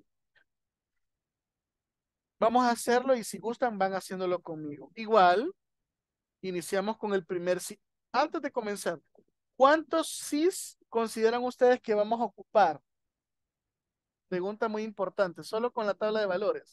Vamos a hacerlo y si gustan van haciéndolo conmigo. Igual, iniciamos con el primer sí. Antes de comenzar, ¿cuántos sís consideran ustedes que vamos a ocupar? Pregunta muy importante, solo con la tabla de valores.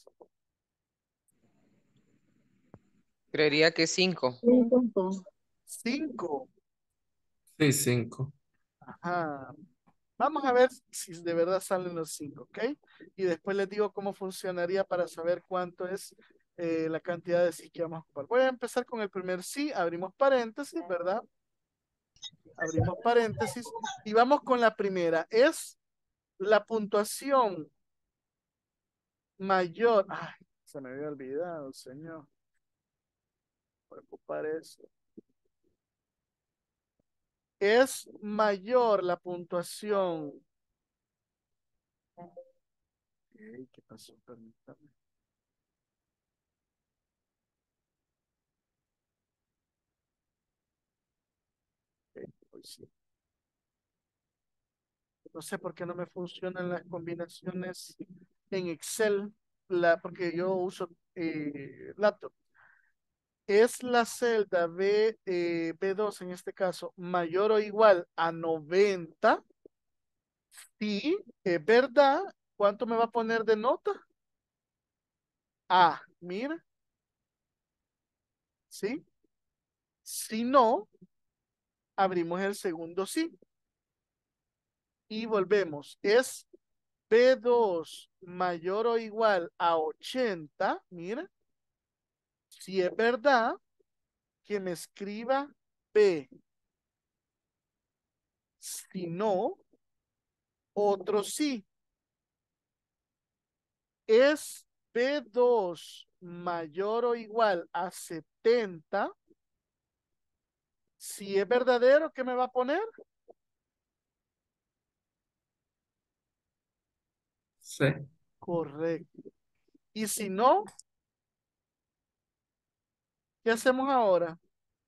Creería que cinco. Un punto. Cinco. Sí, cinco. Ajá. Vamos a ver si de verdad salen los cinco, ¿ok? Y después les digo cómo funcionaría para saber cuánto es eh, la cantidad de sí que vamos a ocupar. Voy a empezar con el primer sí, abrimos paréntesis, ¿verdad? Abrimos paréntesis y vamos con la primera. Es la puntuación mayor. Ay, se me había olvidado, señor. Voy a ocupar eso. Es mayor la puntuación. Ey, ¿qué pasó? Permítame. Ok, pues sí. No sé por qué no me funcionan las combinaciones en Excel, la, porque yo uso eh, laptop. Es la celda B, eh, B dos en este caso, mayor o igual a noventa. Sí, es verdad. ¿Cuánto me va a poner de nota? Ah, mira, ¿sí? Si no, abrimos el segundo sí. Y volvemos. Es B dos mayor o igual a ochenta. Mira, si es verdad, que me escriba B. Si no, otro sí. Es B dos mayor o igual a setenta. Si es verdadero, ¿qué me va a poner? Sí. Correcto. Y si no, ¿qué hacemos ahora?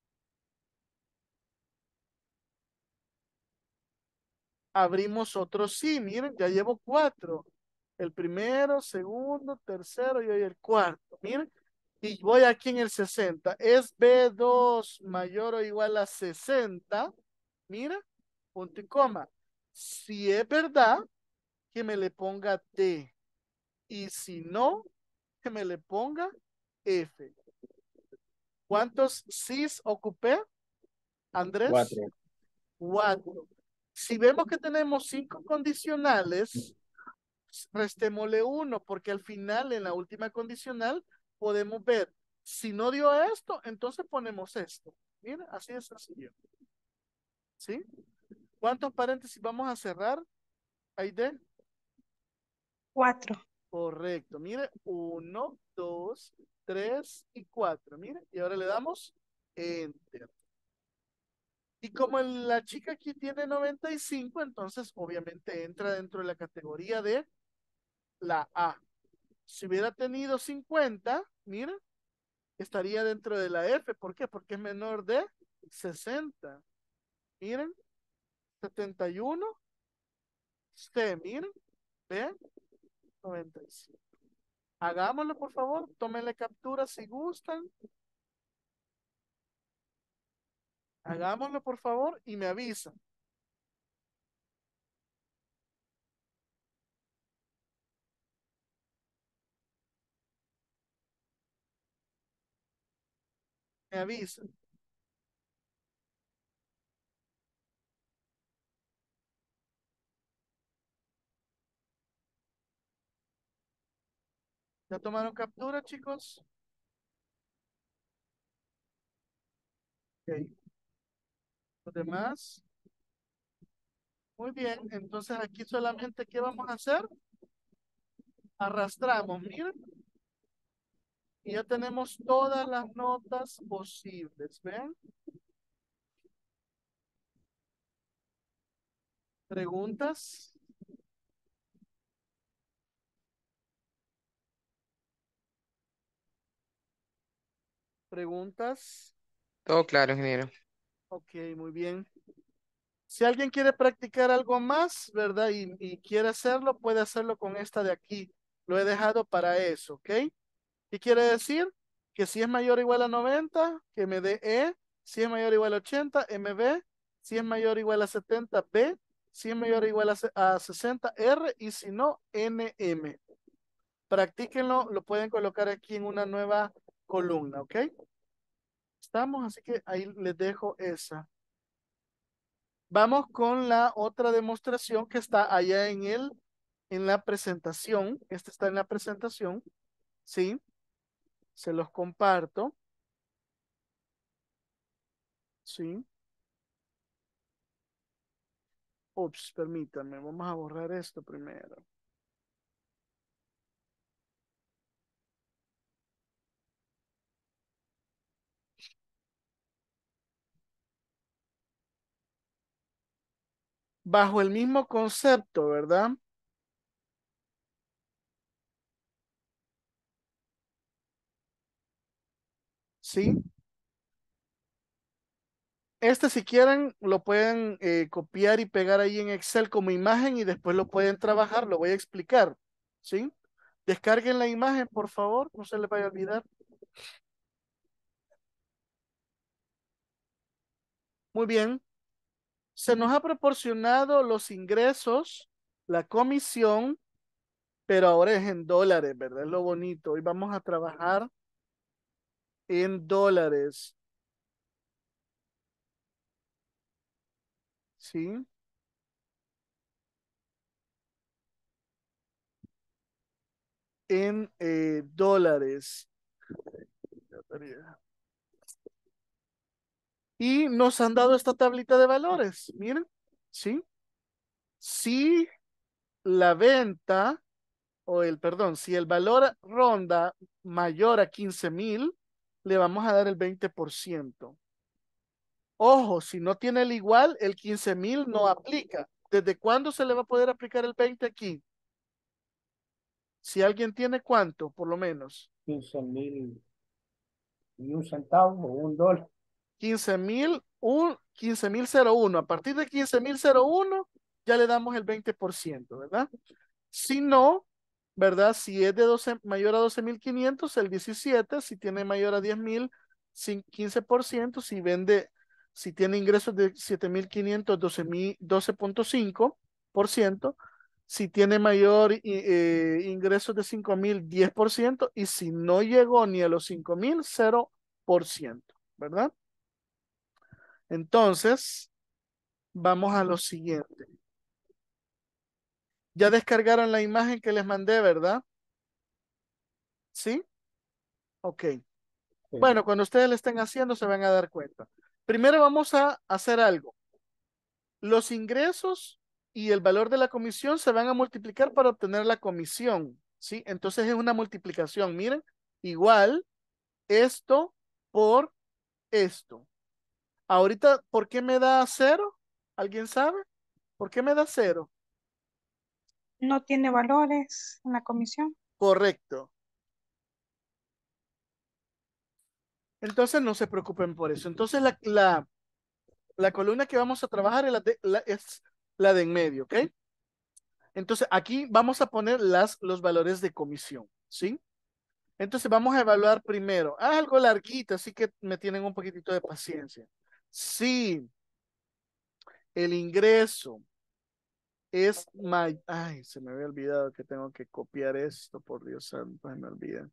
Abrimos otro sí. Miren, ya llevo cuatro. El primero, segundo, tercero y hoy el cuarto. Miren. Y voy aquí en el sesenta. Es B dos mayor o igual a sesenta. Mira, punto y coma. Si es verdad, que me le ponga D. Y si no, que me le ponga F. ¿Cuántos sís ocupé, Andrés? Cuatro. Cuatro. Si vemos que tenemos cinco condicionales, restémosle uno, porque al final, en la última condicional, podemos ver, si no dio esto, entonces ponemos esto. Mira, así es sencillo. ¿Sí? ¿Cuántos paréntesis vamos a cerrar? Aide. Cuatro. Correcto. Mire, uno, dos, tres y cuatro. Mire, y ahora le damos enter. Y como el- la chica aquí tiene noventa y cinco, entonces obviamente entra dentro de la categoría de la A. Si hubiera tenido cincuenta, mira, estaría dentro de la F. ¿Por qué? Porque es menor de sesenta. Miren, setenta y uno. C, miren, B, noventa y cinco. Hagámoslo, por favor. Tómenle captura si gustan. Hagámoslo, por favor, y me avisan. Me avisan. ¿Ya tomaron captura, chicos? Ok. ¿Los demás? Muy bien, entonces aquí solamente, ¿qué vamos a hacer? Arrastramos, miren, y ya tenemos todas las notas posibles, ¿ven? ¿Preguntas? ¿Preguntas? Todo claro, ingeniero. Ok, muy bien. Si alguien quiere practicar algo más, ¿verdad? Y, y quiere hacerlo, puede hacerlo con esta de aquí. Lo he dejado para eso, ¿ok? ¿Qué quiere decir? Que si es mayor o igual a noventa, que me dé E. Si es mayor o igual a ochenta, M B. Si es mayor o igual a setenta, B. Si es mayor o igual a, se- a sesenta, R. Y si no, N M. Practíquenlo, lo pueden colocar aquí en una nueva columna, ¿ok? Estamos, así que ahí les dejo esa. Vamos con la otra demostración que está allá en el, en la presentación. Esta está en la presentación, ¿sí? Se los comparto, ¿sí? Ups, permítanme, vamos a borrar esto primero. Bajo el mismo concepto, ¿verdad? ¿Sí? Este, si quieren, lo pueden eh, copiar y pegar ahí en Excel como imagen y después lo pueden trabajar, lo voy a explicar, ¿sí? Descarguen la imagen, por favor, no se les vaya a olvidar. Muy bien. Se nos ha proporcionado los ingresos, la comisión, pero ahora es en dólares, ¿verdad? Es lo bonito. Hoy vamos a trabajar en dólares, ¿sí? En eh, dólares. Y nos han dado esta tablita de valores, miren, ¿sí? Si la venta, o el, perdón, si el valor ronda mayor a quince mil, le vamos a dar el veinte por ciento. Ojo, si no tiene el igual, el quince mil no aplica. ¿Desde cuándo se le va a poder aplicar el veinte aquí? Si alguien tiene cuánto, por lo menos. quince mil y un centavo o un dólar. quince mil, un, quince mil cero uno. A partir de quince mil cero uno, ya le damos el veinte por ciento, ¿verdad? Si no, ¿verdad? Si es de doce, mayor a doce mil quinientos, el diecisiete. Si tiene mayor a diez mil, quince por ciento. Si vende, si tiene ingresos de siete mil quinientos, doce mil, doce punto cinco por ciento. Si tiene mayor eh, ingresos de cinco mil, diez por ciento. Y si no llegó ni a los cinco mil, cero por ciento, ¿verdad? Entonces, vamos a lo siguiente. Ya descargaron la imagen que les mandé, ¿verdad? ¿Sí? Ok. Sí. Bueno, cuando ustedes le estén haciendo se van a dar cuenta. Primero vamos a hacer algo. Los ingresos y el valor de la comisión se van a multiplicar para obtener la comisión, ¿sí? Entonces es una multiplicación. Miren, igual esto por esto. Ahorita, ¿por qué me da cero? ¿Alguien sabe? ¿Por qué me da cero? No tiene valores en la comisión. Correcto. Entonces no se preocupen por eso. Entonces la, la, la columna que vamos a trabajar es la de, la, es la de en medio, ¿ok? Entonces aquí vamos a poner las, los valores de comisión, ¿sí? Entonces vamos a evaluar primero. Ah, algo larguito, así que me tienen un poquitito de paciencia. Si el ingreso es may- Ay, se me había olvidado que tengo que copiar esto, por Dios santo, se me olvida.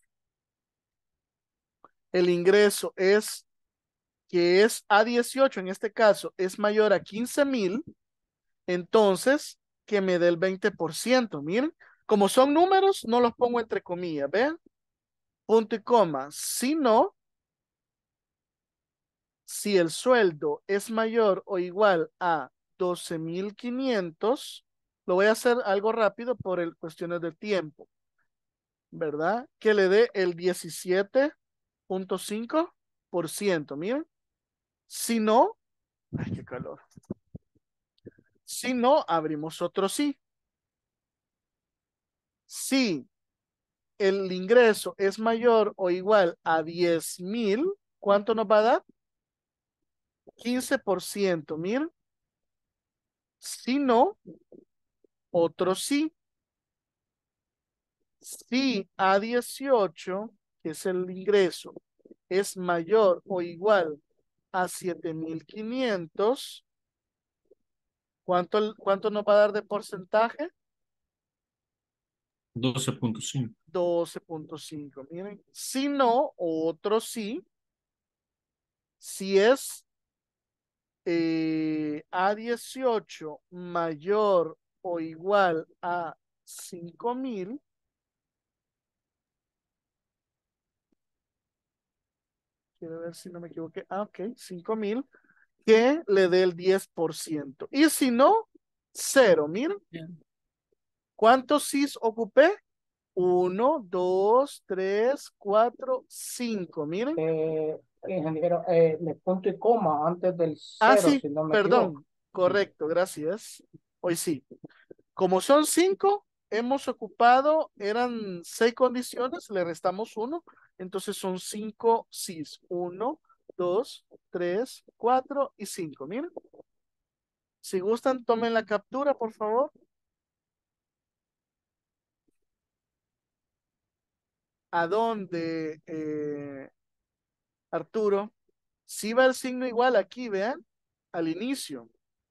El ingreso es que es a dieciocho, en este caso, es mayor a quince mil, entonces que me dé el veinte por ciento. Miren, Como son números, no los pongo entre comillas, ¿ven? Punto y coma. Si no, si el sueldo es mayor o igual a doce mil quinientos, lo voy a hacer algo rápido por el, cuestiones de tiempo, ¿verdad? Que le dé el diecisiete punto cinco por ciento, miren. Si no, ay, qué calor. Si no, abrimos otro sí. Si el ingreso es mayor o igual a diez mil, ¿cuánto nos va a dar? quince por ciento, miren. Si no, otro sí. Si a dieciocho, que es el ingreso, es mayor o igual a siete mil quinientos, ¿cuánto, cuánto nos va a dar de porcentaje? doce punto cinco. doce punto cinco, miren. Si no, otro sí. Si es eh, a dieciocho mayor o igual a cinco mil, quiero ver si no me equivoqué. Ah, ok, cinco mil, que le dé el diez por ciento. Y si no, cero. Miren, ¿cuántos sís ocupé? Uno, dos, tres, cuatro, cinco. Miren. Eh, ingeniero, eh, le punto y coma antes del Ah, cero, sí, si no me equivoco. perdón. Correcto, gracias. Hoy sí. Como son cinco, hemos ocupado, eran seis condiciones, le restamos uno, entonces son cinco sís. Uno, dos, tres, cuatro y cinco. Miren. Si gustan, tomen la captura, por favor. ¿A dónde, eh, Arturo? Si va el signo igual aquí, vean, al inicio.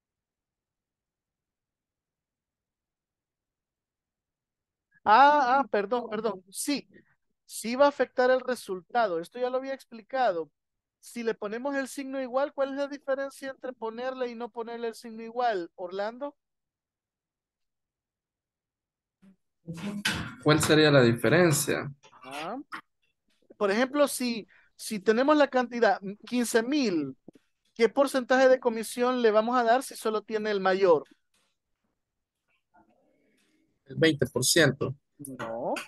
Ah, ah, perdón, perdón. Sí, sí va a afectar el resultado. Esto ya lo había explicado. Si le ponemos el signo igual, ¿cuál es la diferencia entre ponerle y no ponerle el signo igual, Orlando? ¿Cuál sería la diferencia? Ah, por ejemplo, si, si tenemos la cantidad quince mil, ¿qué porcentaje de comisión le vamos a dar si solo tiene el mayor? El veinte por ciento. No,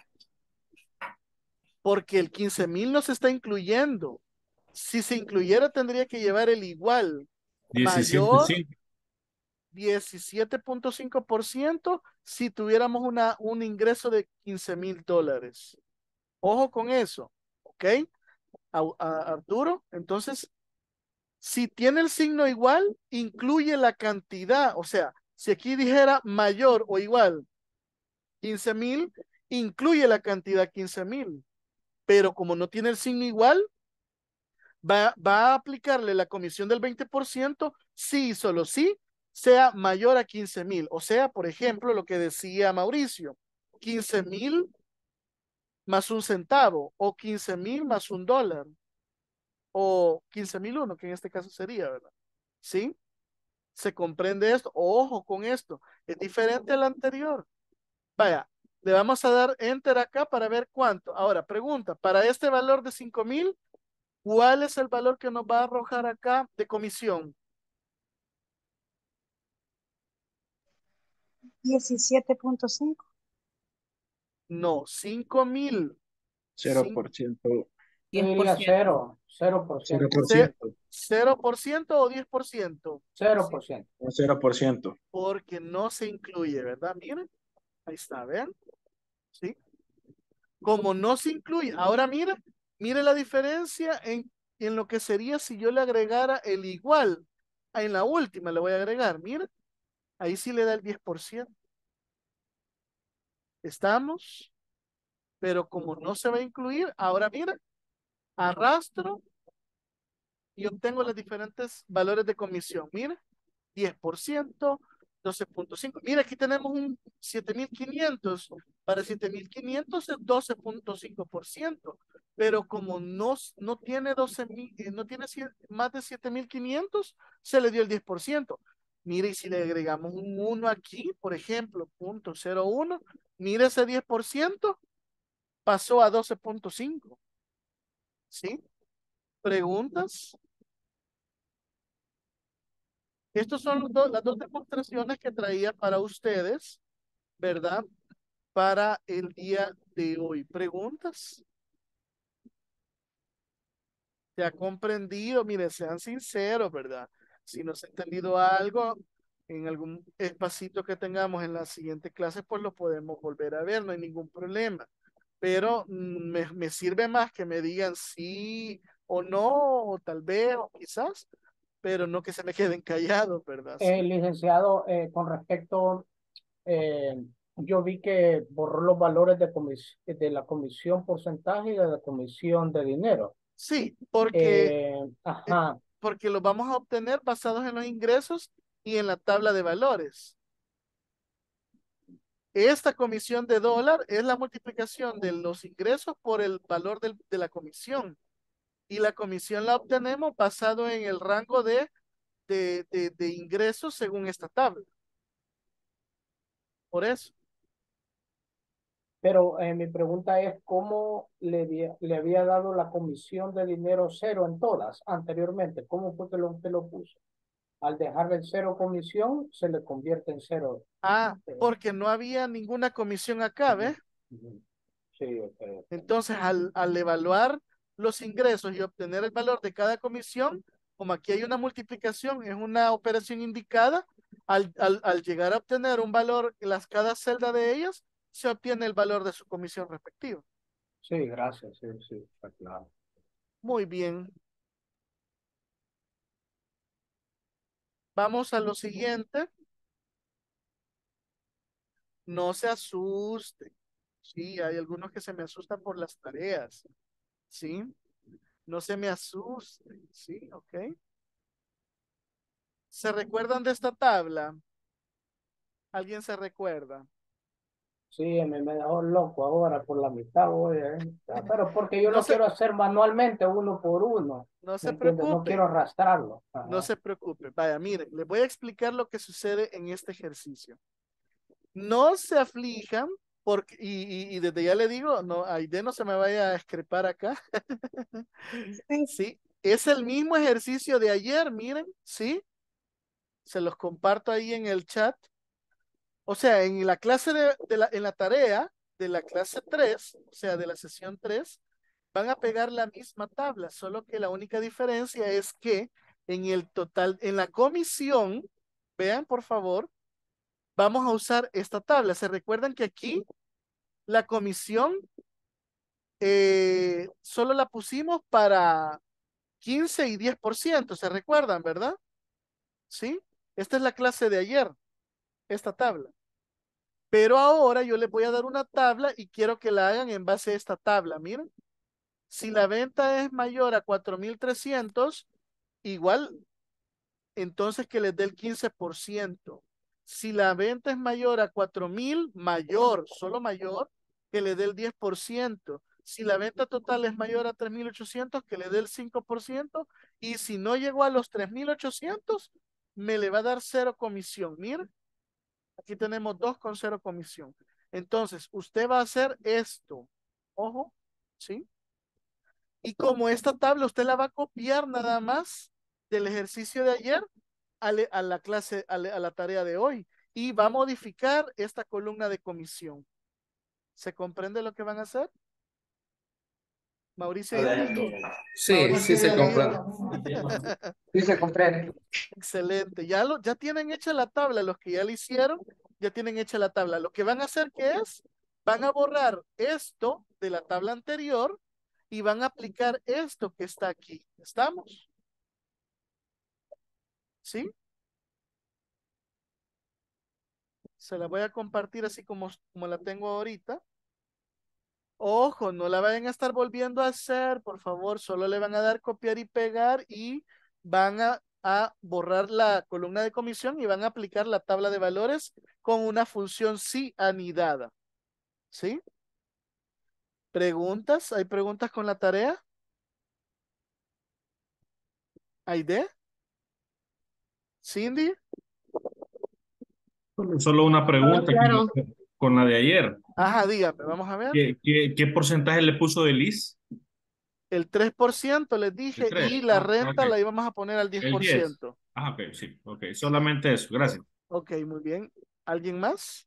porque el quince mil no se está incluyendo. Si se incluyera, tendría que llevar el igual. Mayor diecisiete punto cinco por ciento si tuviéramos una, un ingreso de quince mil dólares. Ojo con eso, ¿ok? A, a Arturo, entonces, si tiene el signo igual, incluye la cantidad. O sea, si aquí dijera mayor o igual quince mil, incluye la cantidad quince mil. Pero como no tiene el signo igual, va, va a aplicarle la comisión del veinte por ciento si y solo si sea mayor a quince mil. O sea, por ejemplo, lo que decía Mauricio, quince mil más un centavo o quince mil más un dólar o quince mil uno, que en este caso sería, ¿verdad? ¿Sí? ¿Se comprende esto? Ojo con esto, es diferente al anterior. Vaya, le vamos a dar enter acá para ver cuánto. Ahora, pregunta, para este valor de cinco mil, ¿cuál es el valor que nos va a arrojar acá de comisión? diecisiete punto cinco. No, cinco mil. cero por ciento. Yo diez por diría ciento. cero, cero por ciento, ¿Cero por ciento o diez por ciento? cero por ciento. cero por ciento. Porque no se incluye, ¿verdad? Miren, ahí está, ¿ven? ¿Sí? Como no se incluye, ahora mira, mire la diferencia en, en lo que sería si yo le agregara el igual. Ah, en la última le voy a agregar, mira, ahí sí le da el diez por ciento. Estamos, pero como no se va a incluir, ahora mira, arrastro y obtengo los diferentes valores de comisión. Mira, diez por ciento, doce punto cinco. Mira, aquí tenemos un siete mil quinientos. Para siete mil quinientos es doce punto cinco por ciento. Pero como no, no tiene doce mil, eh, no tiene más de siete mil quinientos, se le dio el diez por ciento. Mire, y si le agregamos un uno aquí, por ejemplo, punto cero uno, Mire ese diez por ciento pasó a doce punto cinco. ¿Sí? ¿Preguntas? Estas son los dos- las dos demostraciones que traía para ustedes, ¿verdad? Para el día de hoy. ¿Preguntas? ¿Se ha comprendido? Mire, sean sinceros, ¿verdad? Si no se ha entendido algo en algún espacito que tengamos en la siguiente clase, pues lo podemos volver a ver, no hay ningún problema. Pero mm, me, me sirve más que me digan sí o no, o tal vez, o quizás, pero no que se me queden callados, ¿verdad? Eh, Sí. licenciado, eh, con respecto, eh, yo vi que borró los valores de, comis- de la comisión porcentaje y de la comisión de dinero. Sí, porque, Eh, eh, ajá, porque los vamos a obtener basados en los ingresos y en la tabla de valores. Esta comisión de dólar es la multiplicación de los ingresos por el valor del- de la comisión. Y la comisión la obtenemos basado en el rango de, de, de, de ingresos según esta tabla. Por eso. pero eh, mi pregunta es cómo le, había- le había dado la comisión de dinero cero en todas anteriormente. ¿Cómo fue que lo, usted lo puso? Al dejarle el cero comisión, se le convierte en cero. Ah, eh, porque no había ninguna comisión acá, ¿ves? ujú. Sí, ok, ok. Entonces, al, al evaluar los ingresos y obtener el valor de cada comisión, como aquí hay una multiplicación, es una operación indicada, al, al, al llegar a obtener un valor en las, cada celda de ellas, se obtiene el valor de su comisión respectiva. Sí, gracias, sí, sí, está claro. Muy bien. Vamos a lo siguiente. No se asusten. Sí, hay algunos que se me asustan por las tareas. Sí, no se me asusten. Sí, ok. ¿Se recuerdan de esta tabla? ¿Alguien se recuerda? Sí, me, me dejó loco ahora por la mitad, voy, ¿eh? Ah, pero porque yo No lo se, quiero hacer manualmente, uno por uno, no ¿me se entiendes? No quiero preocupe, arrastrarlo. no Ajá. se preocupe. Vaya, miren, les voy a explicar lo que sucede en este ejercicio. No se aflijan, porque, y, y, y desde ya le digo, no, Aide no se me vaya a escrepar acá. Sí, Sí, es el mismo ejercicio de ayer, miren, sí, se los comparto ahí en el chat. O sea, en la clase de, de la, en la tarea de la clase tres, o sea, de la sesión tres, van a pegar la misma tabla, solo que la única diferencia es que en el total, en la comisión, vean por favor, vamos a usar esta tabla. ¿Se recuerdan que aquí la comisión eh, solo la pusimos para quince y diez por ciento? ¿Se recuerdan, verdad? ¿Sí? Esta es la clase de ayer, esta tabla. Pero ahora yo les voy a dar una tabla y quiero que la hagan en base a esta tabla. Miren, si la venta es mayor a cuatro mil trescientos, igual, entonces que les dé el quince por ciento. Si la venta es mayor a cuatro mil, mayor, solo mayor, que le dé el diez por ciento. Si la venta total es mayor a tres mil ochocientos, que le dé el cinco por ciento. Y si no llegó a los tres mil ochocientos, me le va a dar cero comisión. Miren. Aquí tenemos dos con cero comisión. Entonces, usted va a hacer esto. Ojo, ¿sí? Y como esta tabla usted la va a copiar nada más del ejercicio de ayer a, le- a la clase, a, le- a la tarea de hoy. Y va a modificar esta columna de comisión. ¿Se comprende lo que van a hacer? Mauricio ya dijo. Sí, sí Mauricio se ya dijo. comprende. Sí, se comprende. Excelente. Ya, lo, ya tienen hecha la tabla. Los que ya la hicieron, ya tienen hecha la tabla. Lo que van a hacer, ¿qué es? Van a borrar esto de la tabla anterior y van a aplicar esto que está aquí. ¿Estamos? ¿Sí? Se la voy a compartir así como, como la tengo ahorita. Ojo, no la vayan a estar volviendo a hacer, por favor. Solo le van a dar copiar y pegar y van a, a borrar la columna de comisión y van a aplicar la tabla de valores con una función sí anidada. ¿Sí? ¿Preguntas? ¿Hay preguntas con la tarea? ¿Aide? ¿Cindy? Solo una pregunta Claro. con con la de ayer. Ajá, dígame, vamos a ver. ¿Qué, qué, qué porcentaje le puso de Liz? El tres por ciento les El dije y tres. la Ah, renta ok. la íbamos a poner al diez El por diez. ciento. Ah, ok, sí. Ok, solamente eso. Gracias. Ok, muy bien. ¿Alguien más?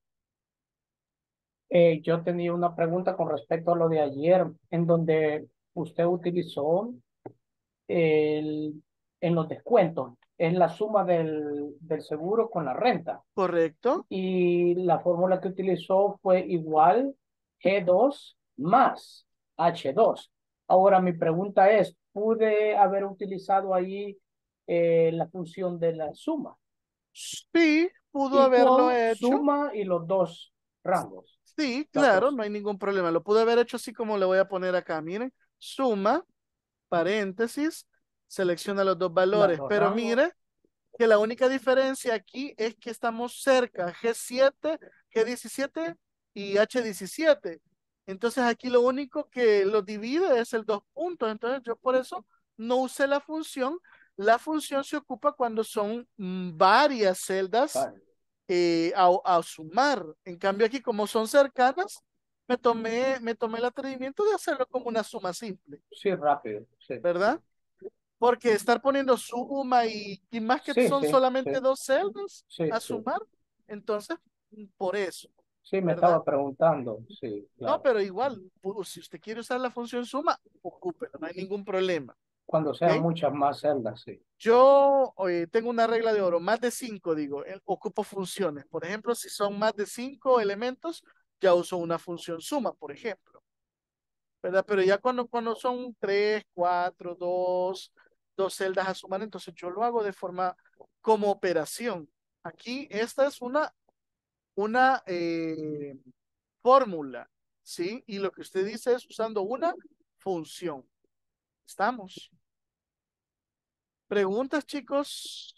Eh, yo tenía una pregunta con respecto a lo de ayer, en donde usted utilizó el, en los descuentos, es la suma del, del seguro con la renta. Correcto. Y la fórmula que utilizó fue igual G dos más H dos. Ahora mi pregunta es, ¿pude haber utilizado ahí eh, la función de la suma? Sí, pudo haberlo Equal, hecho. suma y los dos rangos. Sí, Las claro, dos. no hay ningún problema. Lo pude haber hecho así como le voy a poner acá. Miren, suma, paréntesis, selecciona los dos Las valores. dos Pero rangos. mire que la única diferencia aquí es que estamos cerca, G siete, G diecisiete y H diecisiete. Entonces aquí lo único que lo divide es el dos puntos. Entonces yo por eso no usé la función. La función se ocupa cuando son mm, varias celdas Vale. eh, a, a sumar. En cambio aquí como son cercanas, me tomé, me tomé el atrevimiento de hacerlo como una suma simple, Sí, rápido. Sí, ¿verdad? Porque estar poniendo suma y, y más que sí, son sí, solamente sí, dos celdas sí, a sí. sumar, entonces, por eso, Sí, me ¿verdad? estaba preguntando. Sí, No, claro. pero igual, pu- si usted quiere usar la función suma, ocúpela, no hay ningún problema, Cuando sean ¿ok? muchas más celdas, sí. Yo eh, tengo una regla de oro, más de cinco, digo, eh, ocupo funciones. Por ejemplo, si son más de cinco elementos, ya uso una función suma, por ejemplo, ¿verdad? Pero ya cuando, cuando son tres, cuatro, dos, dos celdas a sumar, entonces yo lo hago de forma como operación. Aquí esta es una, una eh, fórmula, ¿sí? Y lo que usted dice es usando una función. ¿Estamos? ¿Preguntas, chicos?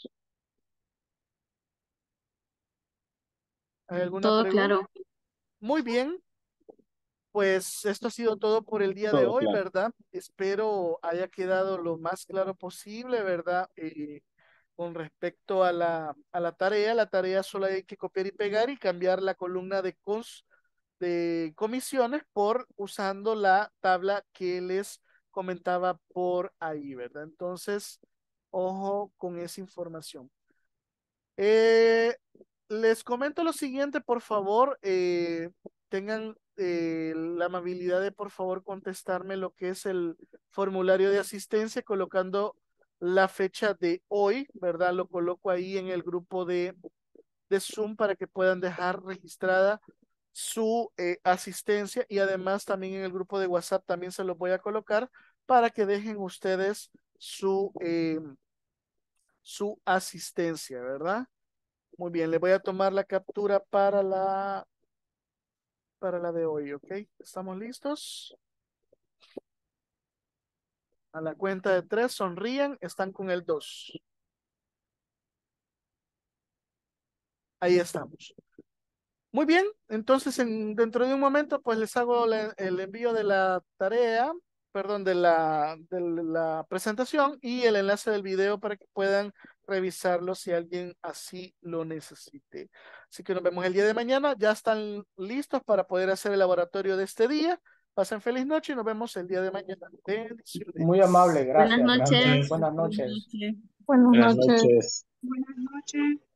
¿Hay alguna Todo pregunta? claro. Muy bien, pues esto ha sido todo por el día de Todo hoy, claro. ¿verdad? Espero haya quedado lo más claro posible, ¿verdad? Eh, con respecto a la, a la tarea, la tarea solo hay que copiar y pegar y cambiar la columna de, cos, de comisiones por usando la tabla que les comentaba por ahí, ¿verdad? Entonces, ojo con esa información. Eh, les comento lo siguiente, por favor, eh, tengan eh, la amabilidad de por favor contestarme lo que es el formulario de asistencia colocando la fecha de hoy, ¿verdad? Lo coloco ahí en el grupo de, de Zoom para que puedan dejar registrada su eh, asistencia y además también en el grupo de WhatsApp también se los voy a colocar para que dejen ustedes su, eh, su asistencia, ¿verdad? Muy bien, le voy a tomar la captura para la, para la de hoy, ¿ok? ¿Estamos listos? A la cuenta de tres, sonríen, están con el dos. Ahí estamos. Muy bien, entonces en, dentro de un momento pues les hago la- el envío de la tarea, perdón, de la, de la presentación y el enlace del video para que puedan revisarlo si alguien así lo necesite. Así que nos vemos el día de mañana, ya están listos para poder hacer el laboratorio de este día. Pasen feliz noche y nos vemos el día de mañana. Bendiciones. Muy amable, Buenas gracias. noches. Buenas Buenas noches. noches. Buenas Buenas noches. noches. Buenas noches.